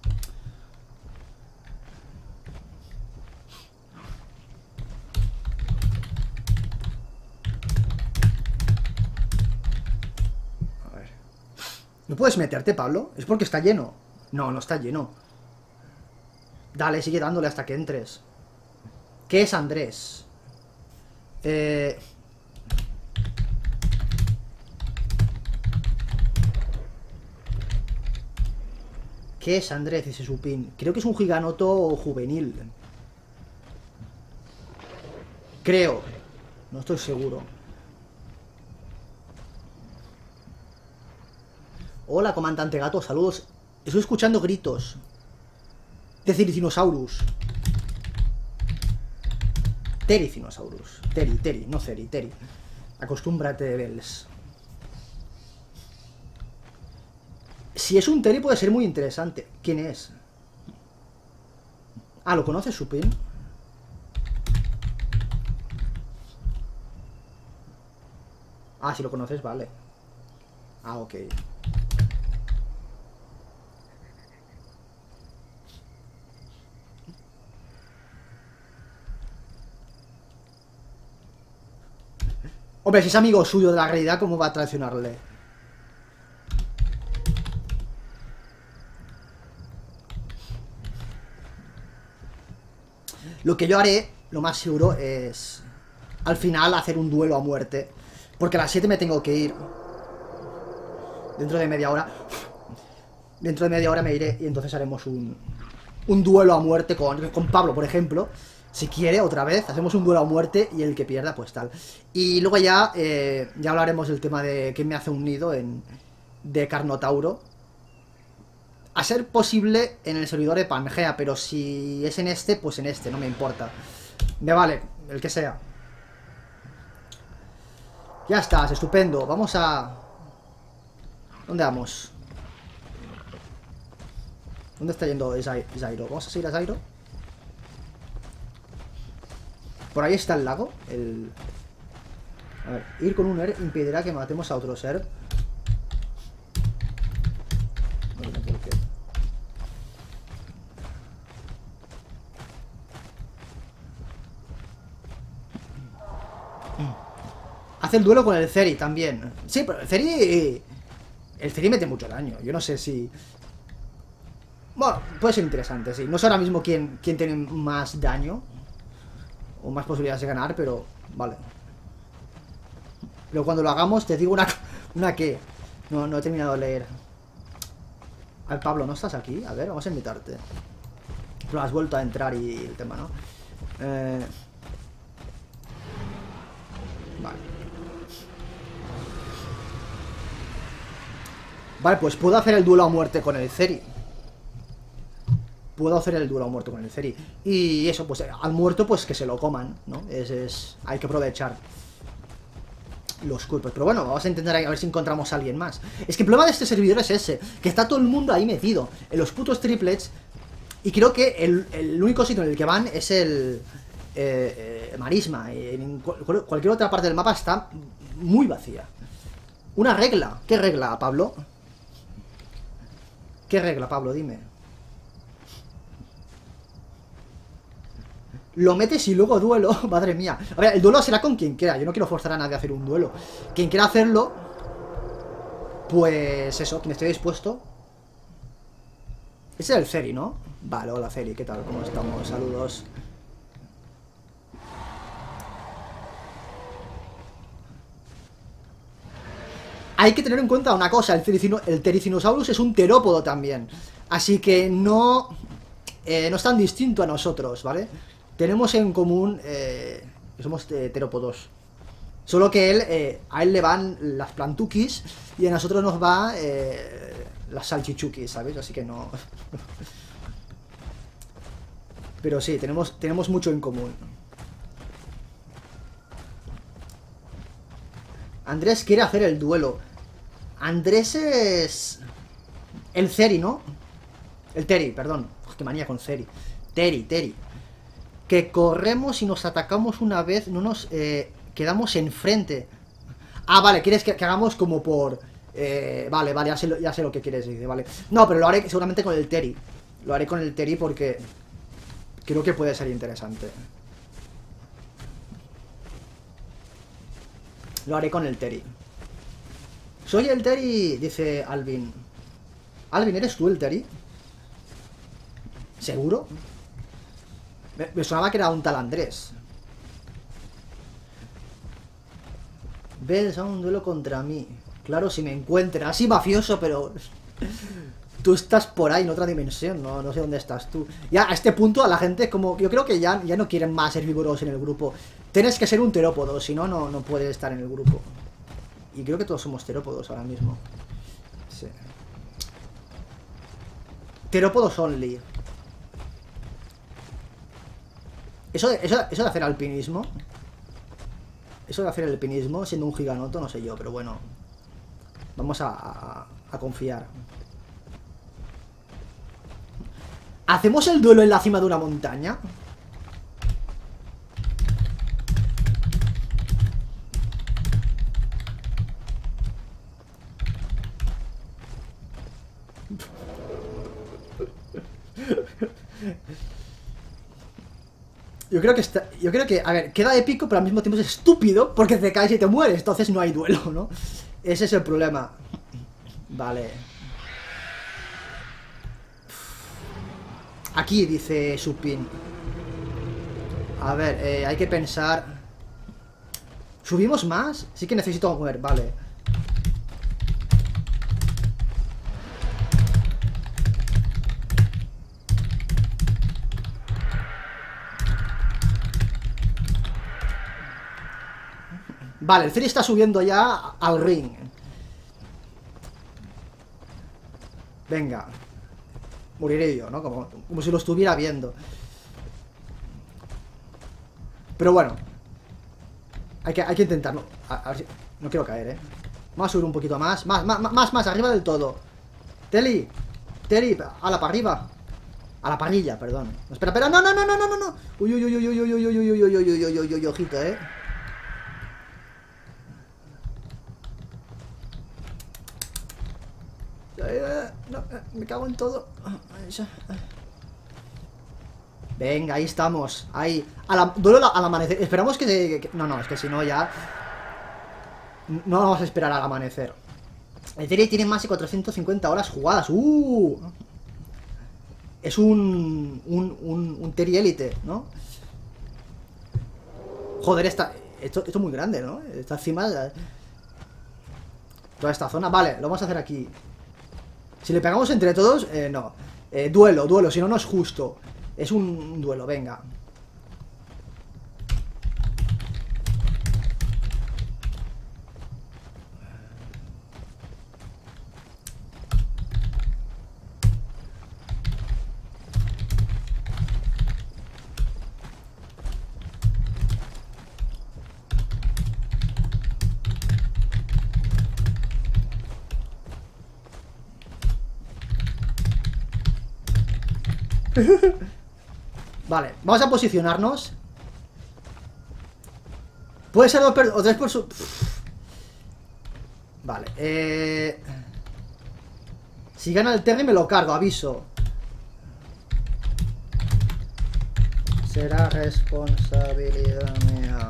A ver. ¿No puedes meterte, Pablo? Es porque está lleno. No, no está lleno. Dale, sigue dándole hasta que entres. ¿Qué es Andrés? ¿Qué es Andrés? Dice Supin. Creo que es un giganoto juvenil. Creo. No estoy seguro. Hola, comandante gato. Saludos. Estoy escuchando gritos. De Cericinosaurus. Tericinosaurus. Teri. No Ceri, Teri. Acostúmbrate, Bells. Si es un Teri puede ser muy interesante. ¿Quién es? Ah, ¿lo conoces, Supin? Ah, si lo conoces, vale. Ah, ok. Hombre, si es amigo suyo de la realidad, ¿cómo va a traicionarle? Lo que yo haré, lo más seguro, es... Al final, hacer un duelo a muerte. Porque a las 7 me tengo que ir. Dentro de media hora. Dentro de media hora me iré y entonces haremos un duelo a muerte con Pablo, por ejemplo. Si quiere, otra vez, hacemos un duelo a muerte y el que pierda, pues tal. Y luego ya hablaremos del tema de quién me hace un nido de Carnotauro. A ser posible en el servidor de Pangea, pero si es en este, pues en este, no me importa. Me vale, el que sea. Ya estás, estupendo. Vamos a... ¿Dónde vamos? ¿Dónde está yendo Zyro? ¿Vamos a seguir a Zyro? Por ahí está el lago. A ver, ir con un ER impedirá que matemos a otro ser. No tiene por qué. Hace el duelo con el Ceri también. Sí, pero el Ceri... El Ceri mete mucho daño. Yo no sé si... Bueno, puede ser interesante, sí. No sé ahora mismo quién tiene más daño o más posibilidades de ganar, pero... Vale. Pero cuando lo hagamos te digo una que... No he terminado de leer. A ver, Pablo, ¿no estás aquí? A ver, vamos a invitarte. Pero has vuelto a entrar y el tema, ¿no? Vale. Vale, pues puedo hacer el duelo a muerte con el Ceri. Puedo hacer el duelo a muerte con el Ceri. Y eso, pues al muerto, pues que se lo coman, ¿no? Hay que aprovechar los cuerpos. Pero bueno, vamos a intentar a ver si encontramos a alguien más. Es que el problema de este servidor es ese, que está todo el mundo ahí metido, en los putos triplets. Y creo que el único sitio en el que van es el Marisma. En cualquier otra parte del mapa está muy vacía. Una regla. ¿Qué regla, Pablo? ¿Qué regla, Pablo? Dime. Lo metes y luego duelo. Madre mía. A ver, el duelo será con quien quiera. Yo no quiero forzar a nadie a hacer un duelo. Quien quiera hacerlo, pues eso, quien esté dispuesto. Ese es el Ceri, ¿no? Vale, hola Ceri, ¿qué tal? ¿Cómo estamos? Saludos. Hay que tener en cuenta una cosa, el Tericinosaurus es un terópodo también. Así que no es tan distinto a nosotros, ¿vale? Tenemos en común que somos terópodos. Solo que a él le van las plantukis y a nosotros nos va las salchichukis, ¿sabes? Así que no... Pero sí, tenemos mucho en común. Andrés quiere hacer el duelo. Andrés es... el Ceri, ¿no? El Teri, perdón. Uf, qué manía con Ceri. Teri. Que corremos y nos atacamos una vez, no nos quedamos enfrente. Ah, vale, quieres que hagamos como por... vale, ya sé lo que quieres decir, vale. No, pero lo haré seguramente con el Teri. Lo haré con el Teri porque creo que puede ser interesante. Lo haré con el Teri. Soy el Teri, dice Alvin. Alvin, ¿eres tú el Teri? ¿Seguro? Me sonaba que era un tal Andrés. Ves a un duelo contra mí. Claro, si me encuentras. Así mafioso, pero... Tú estás por ahí en otra dimensión, no sé dónde estás tú. Ya a este punto a la gente como... Yo creo que ya no quieren más herbívoros en el grupo. Tienes que ser un terópodo, si no, no puedes estar en el grupo. Y creo que todos somos terópodos ahora mismo. Sí. Terópodos only. Eso de hacer alpinismo. Eso de hacer el alpinismo siendo un giganoto, no sé yo, pero bueno. Vamos a confiar. ¿Hacemos el duelo en la cima de una montaña? Yo creo que, a ver, queda épico, pero al mismo tiempo es estúpido porque te caes y te mueres, entonces no hay duelo, ¿no? Ese es el problema. Vale. Aquí dice Supin. A ver, hay que pensar. ¿Subimos más? Sí que necesito mover, vale. Vale, el Ceri está subiendo ya al ring. Venga. Moriré yo, ¿no? Como si lo estuviera viendo. Pero bueno. Hay que intentarlo. A ver si... No quiero caer, ¿eh? Vamos a subir un poquito más. Más, arriba del todo. Teri, a la para arriba. A la parrilla, perdón. Espera, no. Uy, ojito, ¿eh? No, me cago en todo. Venga, ahí estamos. Ahí. Duelo al amanecer. Esperamos que... No, es que si no ya... No vamos a esperar al amanecer. El Ceri tiene más de 450 horas jugadas. Es un Teri élite, ¿no? Joder, esto es muy grande, ¿no? Está encima de toda esta zona. Vale, lo vamos a hacer aquí. Si le pegamos entre todos, no. Duelo, si no, no es justo. Es un duelo, venga. Vale, vamos a posicionarnos. Puede ser o 3 por su... Vale, si gana el Terry me lo cargo, aviso. Será responsabilidad mía.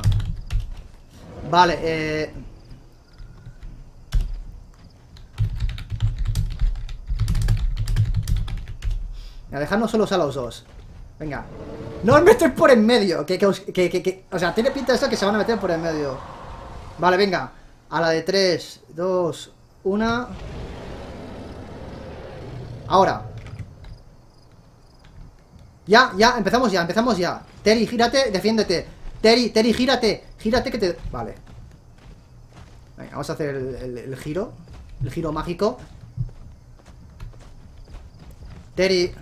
Vale, dejarnos solos a los dos. Venga. No os metéis por en medio. O sea, tiene pinta de eso que se van a meter por en medio. Vale, venga. A la de 3, 2, 1. Ahora. Ya, ya, empezamos ya, empezamos ya. Terry, gírate, defiéndete. Terry, gírate. Gírate que te... Vale. Venga, vamos a hacer el giro. El giro mágico. Terry.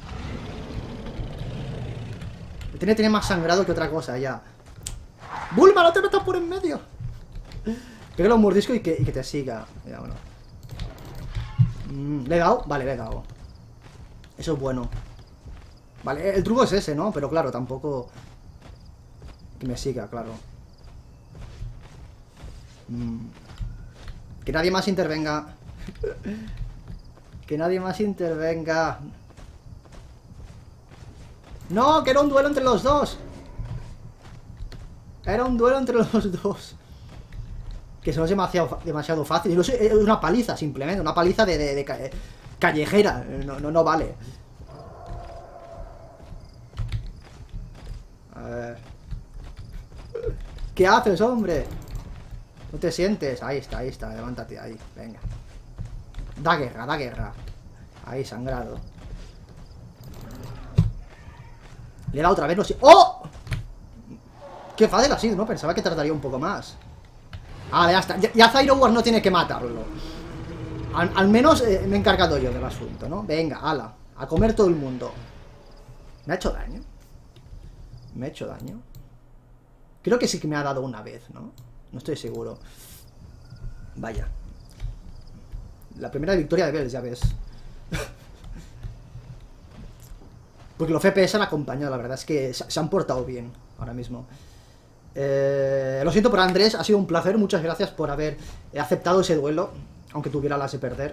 Tiene más sangrado que otra cosa, ya. ¡Bulma, no te metas por en medio! Pégale un mordisco y que te siga. Ya, bueno. ¿Le he dado? Vale, le he dado. Eso es bueno. Vale, el truco es ese, ¿no? Pero claro, tampoco... Que me siga, claro. Que nadie más intervenga. Que nadie más intervenga. ¡No! ¡Que era un duelo entre los dos! Era un duelo entre los dos. Que eso es demasiado fácil. Y no sé, es una paliza, simplemente. Una paliza de callejera. No vale. A ver. ¿Qué haces, hombre? No te sientes. Ahí está. Levántate ahí. Venga. Da guerra. Ahí, sangrado. Le he dado otra vez, no sé. ¡Oh! Qué fácil ha sido, ¿no? Pensaba que tardaría un poco más. Ah, ya está. Ya Zyro Wars no tiene que matarlo. Al menos me he encargado yo del asunto, ¿no? Venga, ala. A comer todo el mundo. ¿Me ha hecho daño? ¿Me ha hecho daño? Creo que sí que me ha dado una vez, ¿no? No estoy seguro. Vaya. La primera victoria de Bells, ya ves. Porque los FPS han acompañado, la verdad es que se han portado bien ahora mismo. Lo siento por Andrés, ha sido un placer. Muchas gracias por haber aceptado ese duelo, aunque tuviera las de perder.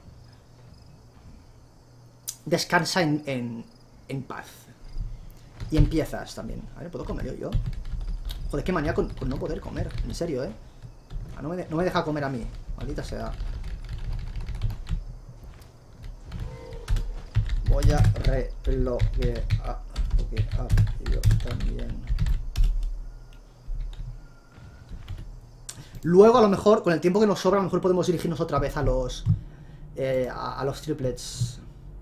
Descansa en paz. Y empiezas también. A ver, ¿puedo comer yo? Joder, qué manía con no poder comer. En serio, no me deja comer a mí. Maldita sea. Voy a reloguear yo también. Luego, a lo mejor, con el tiempo que nos sobra, a lo mejor podemos dirigirnos otra vez a los triplets.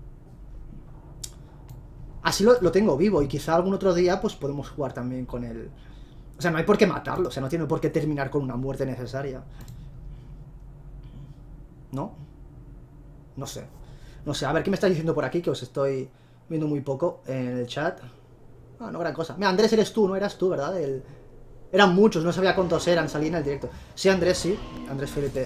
Así lo tengo vivo. Y quizá algún otro día, pues podemos jugar también con él. O sea, no hay por qué matarlo. O sea, no tiene por qué terminar con una muerte necesaria. ¿No? No sé. No sé, a ver, ¿qué me estáis diciendo por aquí? Que os estoy viendo muy poco en el chat. Ah, no, gran cosa. Mira, Andrés, eres tú, ¿no? Eras tú, ¿verdad? Eran muchos, no sabía cuántos eran, salí en el directo. Sí, Andrés, sí. Andrés Felipe.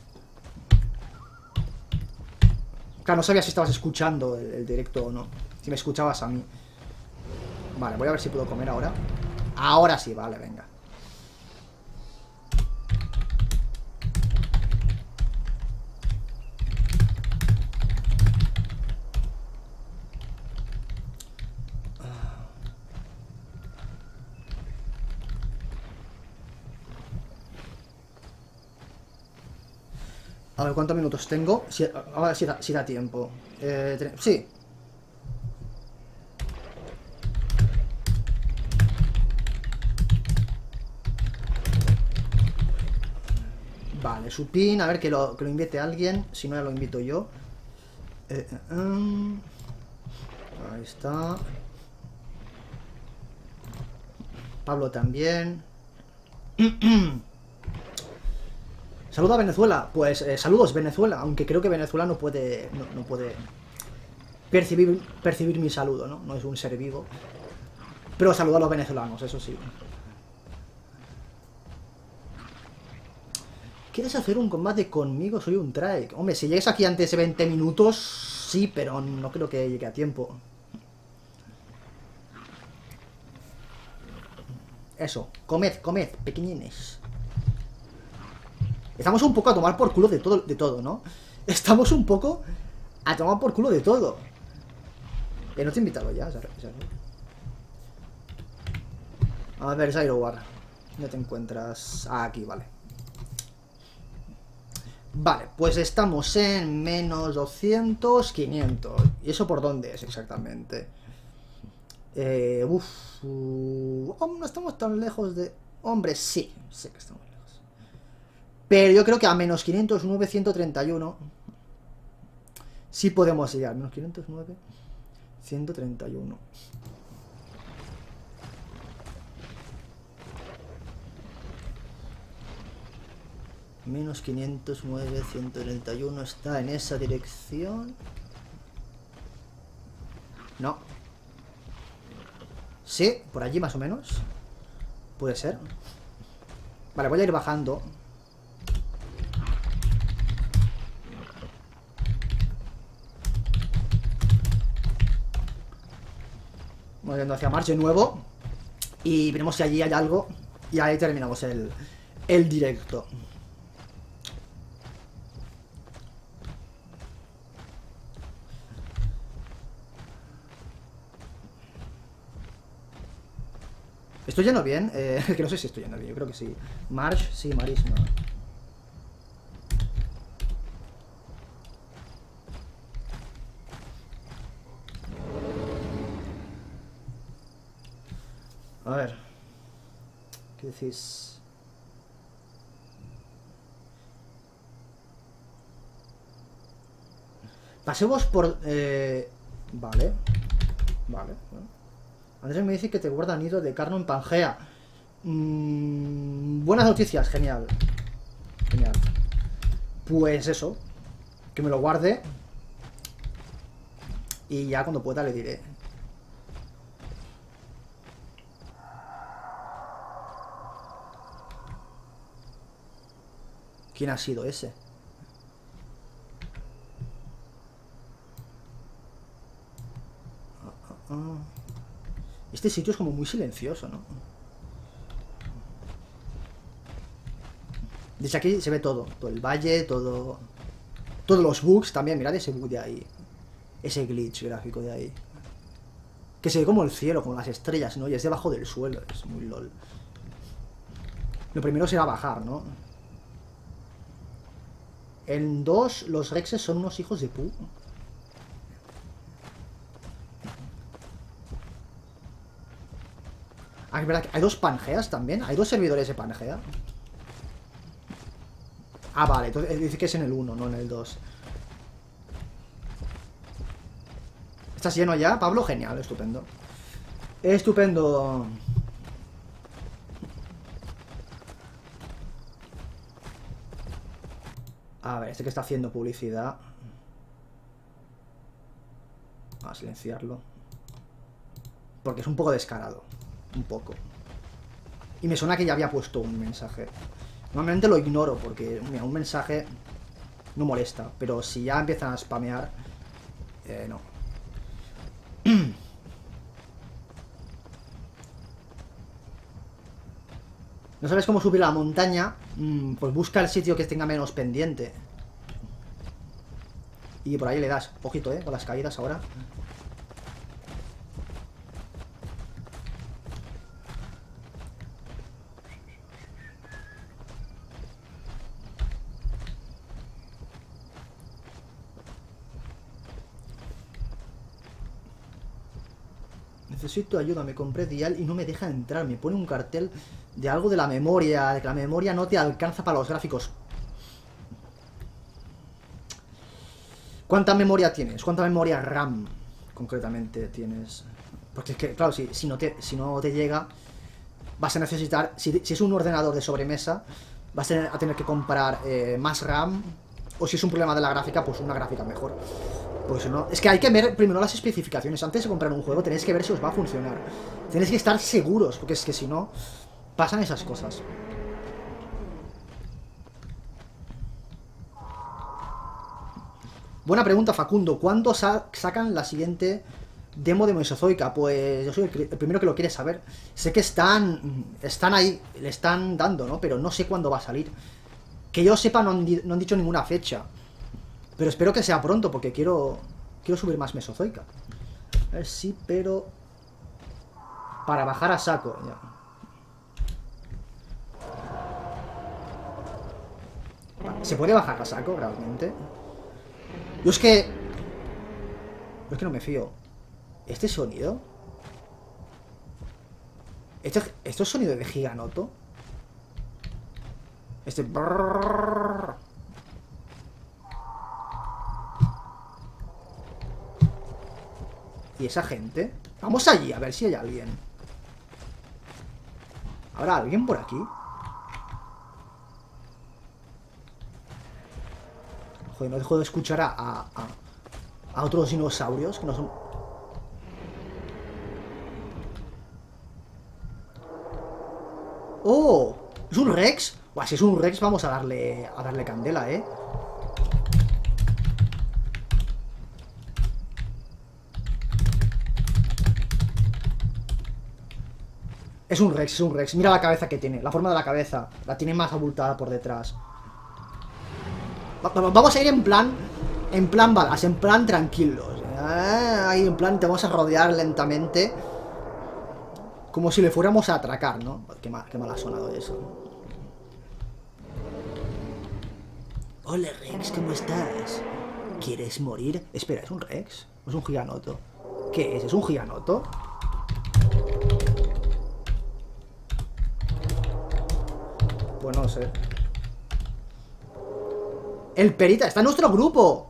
Claro, no sabía si estabas escuchando el directo o no. Si me escuchabas a mí. Vale, voy a ver si puedo comer ahora. Ahora sí, vale, venga. A ver, ¿cuántos minutos tengo? A ver si da tiempo. Sí. Vale, su pin, a ver que lo invite a alguien. Si no, ya lo invito yo. Ahí está. Pablo también. Saluda a Venezuela. Pues saludos, Venezuela. Aunque creo que Venezuela no puede percibir mi saludo, ¿no? No es un ser vivo. Pero saludo a los venezolanos, eso sí. ¿Quieres hacer un combate conmigo? Soy un trike. Hombre, si llegues aquí antes de 20 minutos, sí, pero no creo que llegue a tiempo. Eso, comed, pequeñines. Estamos un poco a tomar por culo de todo, ¿no? Estamos un poco a tomar por culo de todo. No te he invitado ya, A ver, Zyro War. ¿Dónde te encuentras? Ah, aquí, vale. Vale, pues estamos en menos 200, 500. ¿Y eso por dónde es exactamente? No estamos tan lejos de... Hombre, sí, sé que estamos lejos. Pero yo creo que a menos 509, 131 sí podemos llegar. Menos 509, 131. Menos 509, 131 está en esa dirección. No. Sí, por allí más o menos. Puede ser. Vale, voy a ir bajando. Vamos yendo hacia March de nuevo. Y veremos si allí hay algo. Y ahí terminamos el directo. ¿Estoy yendo bien? Que no sé si estoy yendo bien, yo creo que sí. March, sí, Marisma. A ver. ¿Qué decís? Pasemos por... Vale. Vale, bueno. Andrés me dice que te guarda nido de carno en Pangea. Buenas noticias, genial. Genial. Pues eso. Que me lo guarde. Y ya cuando pueda le diré. ¿Quién ha sido ese? Este sitio es como muy silencioso, ¿no? Desde aquí se ve todo. Todo el valle, todo... Todos los bugs también. Mirad ese bug de ahí. Ese glitch gráfico de ahí. Que se ve como el cielo, como las estrellas, ¿no? Y es debajo del suelo. Es muy lol. Lo primero será bajar, ¿no? En 2, los Rexes son unos hijos de pu. Ah, es verdad que hay 2 Pangeas también. Hay 2 servidores de Pangea. Ah, vale. Entonces dice que es en el 1, no en el 2. ¿Estás lleno ya, Pablo? Genial, estupendo. Estupendo. A ver, este que está haciendo publicidad. Vamos a silenciarlo. Porque es un poco descarado. Un poco. Y me suena que ya había puesto un mensaje. Normalmente lo ignoro porque, mira, un mensaje no molesta. Pero si ya empiezan a spamear, no. ¿No sabes cómo subir a la montaña? Pues busca el sitio que tenga menos pendiente. Y por ahí le das. Ojito, con las caídas ahora. Necesito ayuda, me compré Dial y no me deja entrar. Me pone un cartel de algo de la memoria, de que la memoria no te alcanza para los gráficos. ¿Cuánta memoria tienes? ¿Cuánta memoria RAM concretamente tienes? Porque es que, claro, si no te llega, vas a necesitar, si es un ordenador de sobremesa, vas a tener que comprar más RAM, o si es un problema de la gráfica, pues una gráfica mejor. Pues no, es que hay que ver primero las especificaciones. Antes de comprar un juego tenéis que ver si os va a funcionar. Tenéis que estar seguros, porque es que si no, pasan esas cosas. Buena pregunta, Facundo. ¿Cuándo sacan la siguiente demo de Mesozoica? Pues yo soy el primero que lo quiere saber. Sé que están ahí, le están dando, ¿no? Pero no sé cuándo va a salir. Que yo sepa, no han dicho ninguna fecha. Pero espero que sea pronto, porque quiero subir más Mesozoica. A ver si, pero... Para bajar a saco, ya. Vale, ¿se puede bajar a saco realmente? Yo es que no me fío. ¿Este sonido? ¿Esto es sonido de Giganoto? Este... brrr. ¿Y esa gente? Vamos allí, a ver si hay alguien. ¿Habrá alguien por aquí? Joder, no dejo de escuchar a otros dinosaurios que no son... ¡Oh! ¿Es un Rex? Buah, si es un Rex vamos a darle candela, ¿eh? Es un Rex, es un Rex. Mira la cabeza que tiene, la forma de la cabeza. La tiene más abultada por detrás. Vamos a ir en plan balas, en plan tranquilos. Ahí en plan te vamos a rodear lentamente. Como si le fuéramos a atracar, ¿no? Qué mal ha sonado eso. Hola Rex, ¿cómo estás? ¿Quieres morir? Espera, ¿es un Rex? ¿O es un giganoto? ¿Qué es? ¿Es un giganoto? Pues no sé. El Perita está en nuestro grupo.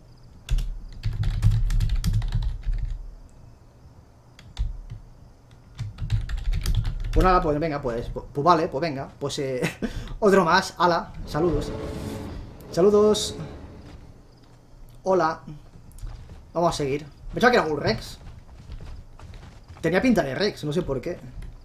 Pues nada, pues venga, pues vale, pues venga. Pues otro más, ala, saludos. Saludos. Hola. Vamos a seguir. Pensaba que era un Rex. Tenía pinta de Rex, no sé por qué.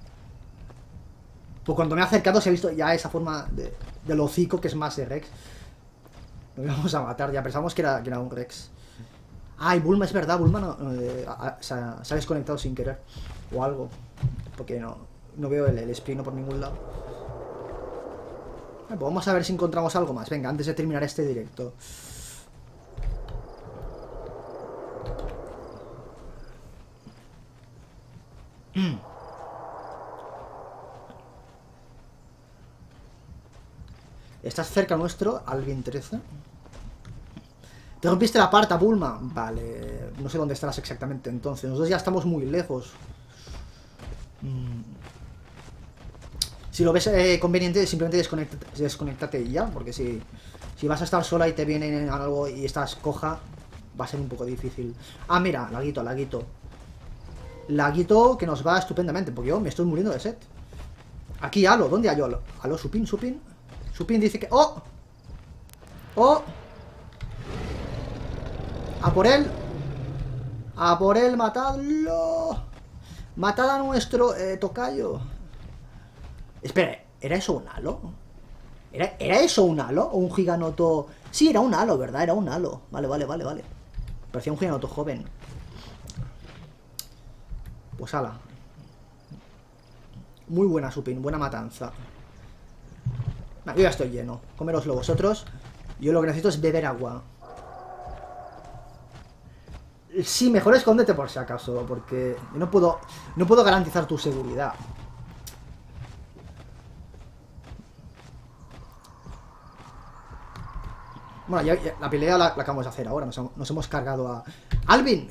Pues cuando me he acercado se ha visto ya esa forma del hocico que es más de Rex. Nos íbamos a matar, ya pensamos que era un Rex. Ay, Bulma, es verdad, Bulma no, se ha desconectado sin querer. O algo. Porque no veo el sprint por ningún lado. Pues vamos a ver si encontramos algo más. Venga, antes de terminar este directo. ¿Estás cerca nuestro, Alvin 13? ¿Te rompiste la parta, Bulma? Vale, no sé dónde estarás exactamente entonces. Nosotros ya estamos muy lejos. Si lo ves conveniente, simplemente desconéctate y ya. Porque si vas a estar sola y te viene algo y estás coja, va a ser un poco difícil. Ah, mira, laguito. Laguito que nos va estupendamente, porque yo me estoy muriendo de sed. Aquí Halo, ¿dónde hay Halo? Halo, Supin. Supin dice que... ¡Oh! ¡Oh! ¡A por él! ¡A por él! ¡Matadlo! ¡Matad a nuestro tocayo! Espera, ¿era eso un halo? ¿Era eso un halo? ¿O un giganoto? Sí, era un halo, ¿verdad? Era un halo. Vale. Parecía un giganoto joven. Pues ala. Muy buena, Supin, buena matanza. Yo ya estoy lleno. Coméroslo vosotros. Yo lo que necesito es beber agua. Sí, mejor escóndete por si acaso, porque no puedo garantizar tu seguridad. Bueno, ya la pelea la acabamos de hacer ahora. Nos hemos cargado a... Alvin,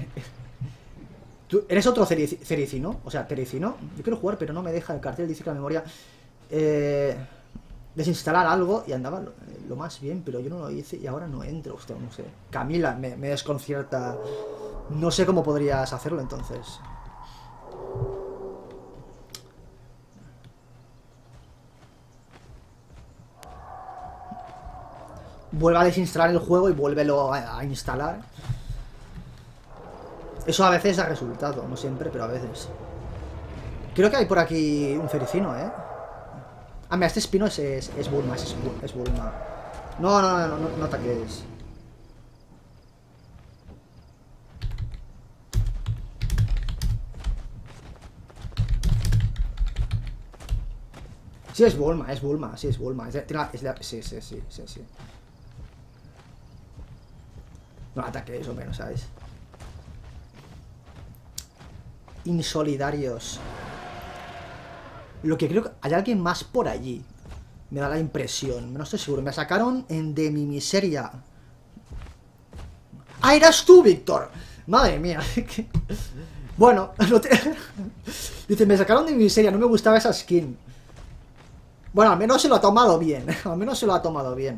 ¿tú eres otro cericino? O sea, tericino. Yo quiero jugar, pero no me deja el cartel. Dice que la memoria... desinstalar algo y andaba lo más bien, pero yo no lo hice y ahora no entro. Usted, no sé. Camila, me desconcierta. No sé cómo podrías hacerlo entonces. Vuelve a desinstalar el juego y vuélvelo a instalar. Eso a veces da resultado, no siempre, pero a veces. Creo que hay por aquí un fericino, ¿eh? Ah, mira, este espino es Bulma, es Bulma. No ataques. Sí, es Bulma, sí, es Bulma. Sí. No ataques, o menos, ¿sabes? Insolidarios. Lo que creo que hay alguien más por allí. Me da la impresión. No estoy seguro. Me sacaron de mi miseria. ¡Ah, eras tú, Víctor! Madre mía. Bueno, dice, me sacaron de mi miseria. No me gustaba esa skin. Bueno, al menos se lo ha tomado bien. Al menos se lo ha tomado bien.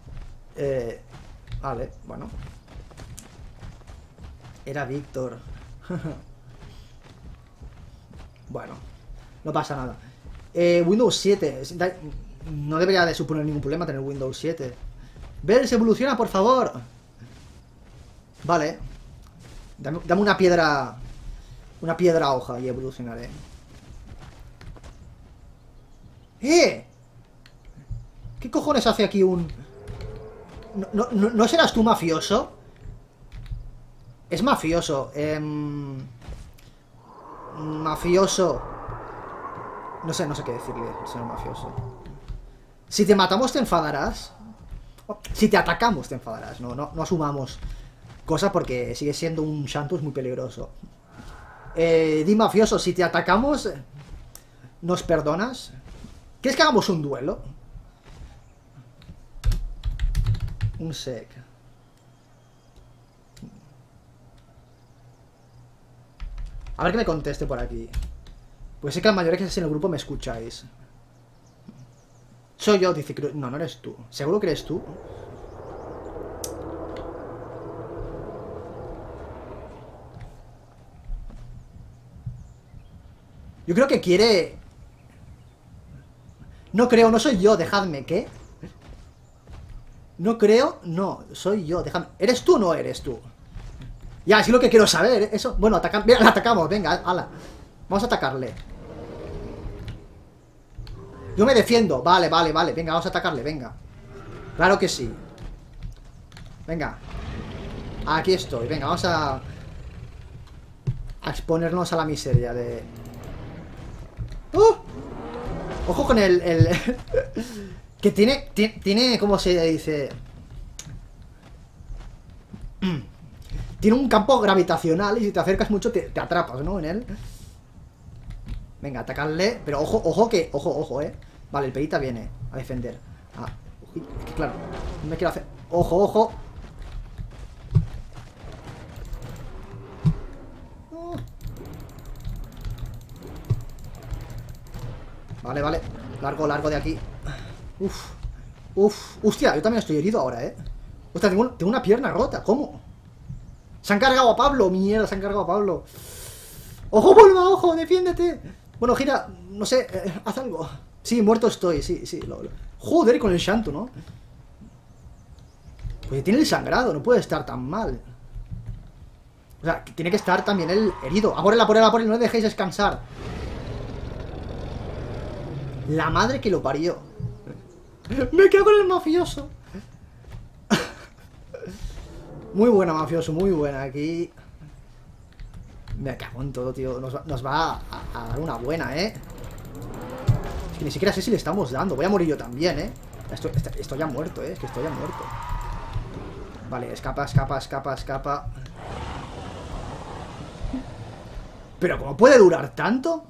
Vale, bueno. Era Víctor. Bueno, no pasa nada. Windows 7. No debería de suponer ningún problema tener Windows 7. Ver, se evoluciona, por favor. Vale. Dame una piedra. Una piedra hoja y evolucionaré. ¡Eh! ¿Qué cojones hace aquí un...? ¿No serás tú mafioso? Es mafioso. Mafioso. No sé qué decirle, señor mafioso. Si te matamos te enfadarás. Si te atacamos te enfadarás. No asumamos cosas porque sigue siendo un Shantus muy peligroso. Di mafioso, si te atacamos, ¿nos perdonas? ¿Quieres que hagamos un duelo? Un sec. A ver que me conteste por aquí. Pues sé que la mayoría que estáis en el grupo me escucháis. Soy yo, dice Cruz. No, no eres tú. ¿Seguro que eres tú? Yo creo que quiere... No creo, no soy yo, dejadme, ¿qué? No creo, no, soy yo, dejadme. ¿Eres tú o no eres tú? Ya, es lo que quiero saber, eso. Bueno, mira, la atacamos, venga, ala. Vamos a atacarle. Yo me defiendo, vale, venga, vamos a atacarle, venga. Claro que sí. Venga. Aquí estoy, venga, vamos a exponernos a la miseria de... Ojo con el... que tiene, ¿cómo se dice? Tiene un campo gravitacional y si te acercas mucho te atrapas, ¿no? En él. Venga, atacarle. Pero ojo, Vale, el perita viene a defender. Ah, es que claro, no me quiero hacer... Ojo. Vale. Largo de aquí. Hostia, yo también estoy herido ahora, Hostia, tengo una pierna rota. ¿Cómo? Se han cargado a Pablo. Mierda, se han cargado a Pablo. ¡Ojo, Bulma, ojo! ¡Defiéndete! Bueno, gira, no sé, haz algo. Sí, muerto estoy, sí. Joder, con el Shantu, ¿no? Pues tiene el sangrado, no puede estar tan mal. O sea, tiene que estar también el herido. A por él, no le dejéis descansar. La madre que lo parió. Me quedo con el mafioso. Muy buena, mafioso, muy buena. Aquí me cago en todo, tío. Nos va a dar una buena, Es que ni siquiera sé si le estamos dando. Voy a morir yo también, Estoy ya muerto, Es que estoy ya muerto. Vale, escapa. ¿Pero cómo puede durar tanto?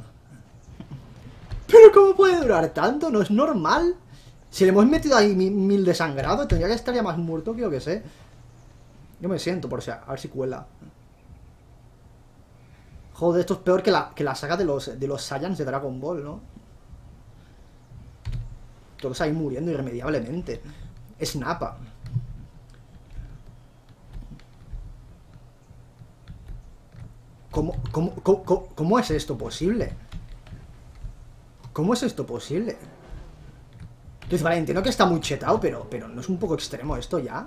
No es normal. Si le hemos metido ahí 1000 de sangrado, tendría que estar ya más muerto que yo que sé. Yo me siento, por si a ver si cuela. Joder, esto es peor que la saga de los Saiyans de Dragon Ball, ¿no? Todos ahí muriendo irremediablemente. Es Nappa. ¿Cómo es esto posible? ¿Cómo es esto posible? Entonces, vale, entiendo que está muy chetado, pero ¿no es un poco extremo esto ya?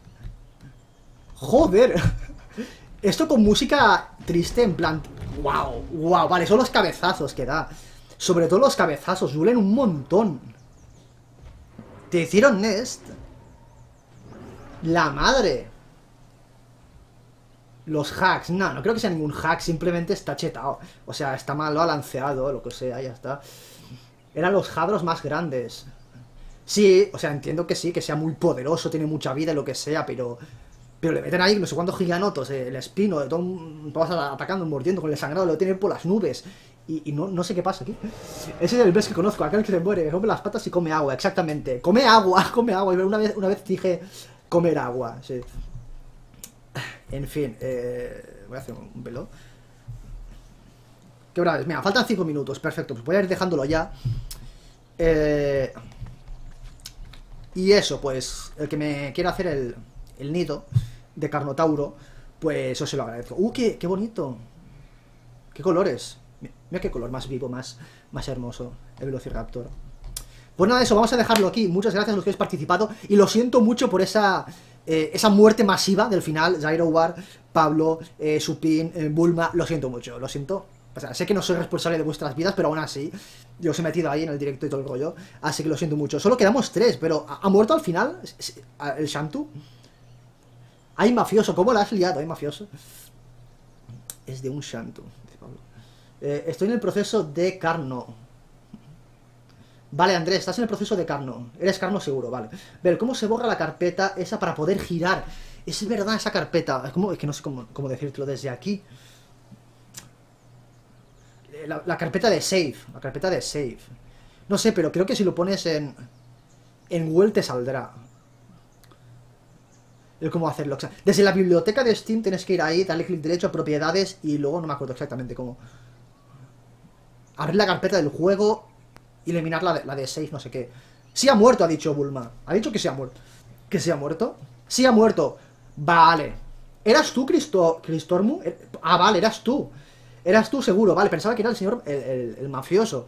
¡Joder! Esto con música triste, en plan... ¡Wow! Vale, son los cabezazos que da. Sobre todo los cabezazos, duelen un montón. ¿Te hicieron Nest? ¡La madre! Los hacks, no creo que sea ningún hack, simplemente está chetado. O sea, está mal balanceado, lo que sea, ya está. Eran los Hadros más grandes. Sí, o sea, entiendo que sí, que sea muy poderoso, tiene mucha vida y lo que sea, pero le meten ahí no sé cuántos giganotos, el espino, todos atacando, mordiendo con el sangrado, lo tienen por las nubes. Y no sé qué pasa aquí. Ese es el best que conozco, aquel que se muere, rompe las patas y come agua, exactamente. Come agua. Una vez dije comer agua, sí. En fin, voy a hacer un velo. ¿Qué hora es? Mira, faltan 5 minutos, perfecto, pues voy a ir dejándolo ya. Y eso, pues, el que me quiera hacer el nido de Carnotauro, pues eso se lo agradezco. ¡Qué bonito! ¿Qué colores? Mira qué color más vivo, más hermoso. El Velociraptor. Pues nada, eso, vamos a dejarlo aquí. Muchas gracias a los que habéis participado. Y lo siento mucho por esa muerte masiva del final. Zyrowar, Pablo, Supin, Bulma. Lo siento mucho, lo siento. O sea, sé que no soy responsable de vuestras vidas, pero aún así, yo os he metido ahí en el directo y todo el rollo. Así que lo siento mucho. Solo quedamos 3, pero ¿ha muerto al final el Shantu? ¡Ay, mafioso! ¿Cómo la has liado, mafioso? Es de un Shantu, dice Pablo. Estoy en el proceso de Carno. Vale, Andrés, estás en el proceso de Carno. Eres Carno seguro, vale. Ver, ¿cómo se borra la carpeta esa para poder girar? Es verdad, esa carpeta. Es que no sé cómo decírtelo desde aquí. La carpeta de save. La carpeta de save. No sé, pero creo que si lo pones en Google te saldrá. El cómo hacerlo. O sea, desde la biblioteca de Steam tienes que ir ahí, darle clic derecho a propiedades y luego no me acuerdo exactamente cómo. Abrir la carpeta del juego y eliminar la de save, no sé qué. Sí ha muerto, ha dicho Bulma. Ha dicho que se ha muerto. ¿Que se ha muerto? Sí ha muerto. Vale. ¿Eras tú, Cristormu? Ah, vale, eras tú. Eras tú seguro, vale. Pensaba que era el señor, el mafioso.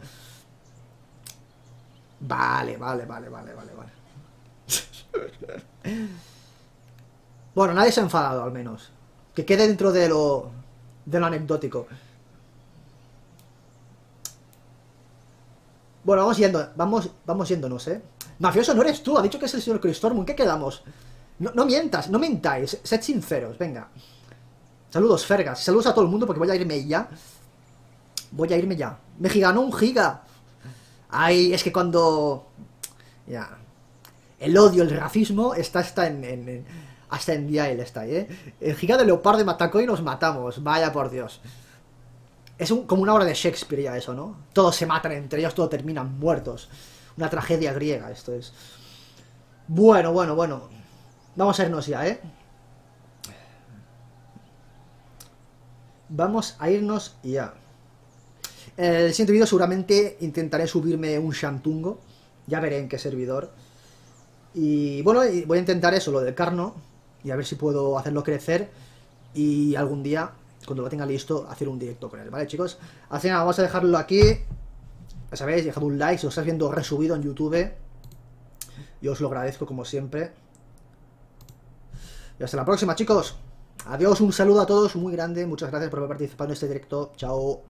Vale. Bueno, nadie se ha enfadado, al menos. Que quede dentro de lo anecdótico. Bueno, vamos yéndonos, Mafioso, no eres tú, ha dicho que es el señor Cristormu. ¿En qué quedamos? No mientas, no mentáis, sed sinceros, venga. Saludos, Fergas, saludos a todo el mundo porque voy a irme ya. Me giganó un giga. Ay, es que cuando... Ya. El odio, el racismo está hasta en Dial está ahí, El giga de leopardo me atacó y nos matamos. Vaya por Dios. Es como una obra de Shakespeare ya eso, ¿no? Todos se matan entre ellos, todos terminan muertos. Una tragedia griega esto es. Bueno. Vamos a irnos ya, Vamos a irnos ya. En el siguiente vídeo seguramente intentaré subirme un Shantungo. Ya veré en qué servidor. Y bueno, voy a intentar eso, lo del Carno. Y a ver si puedo hacerlo crecer. Y algún día, cuando lo tenga listo, hacer un directo con él, ¿vale, chicos? Así que nada, vamos a dejarlo aquí. Ya sabéis, dejad un like si lo estáis viendo resubido en YouTube. Yo os lo agradezco como siempre. Y hasta la próxima, chicos. Adiós, un saludo a todos muy grande. Muchas gracias por haber participado en este directo. Chao.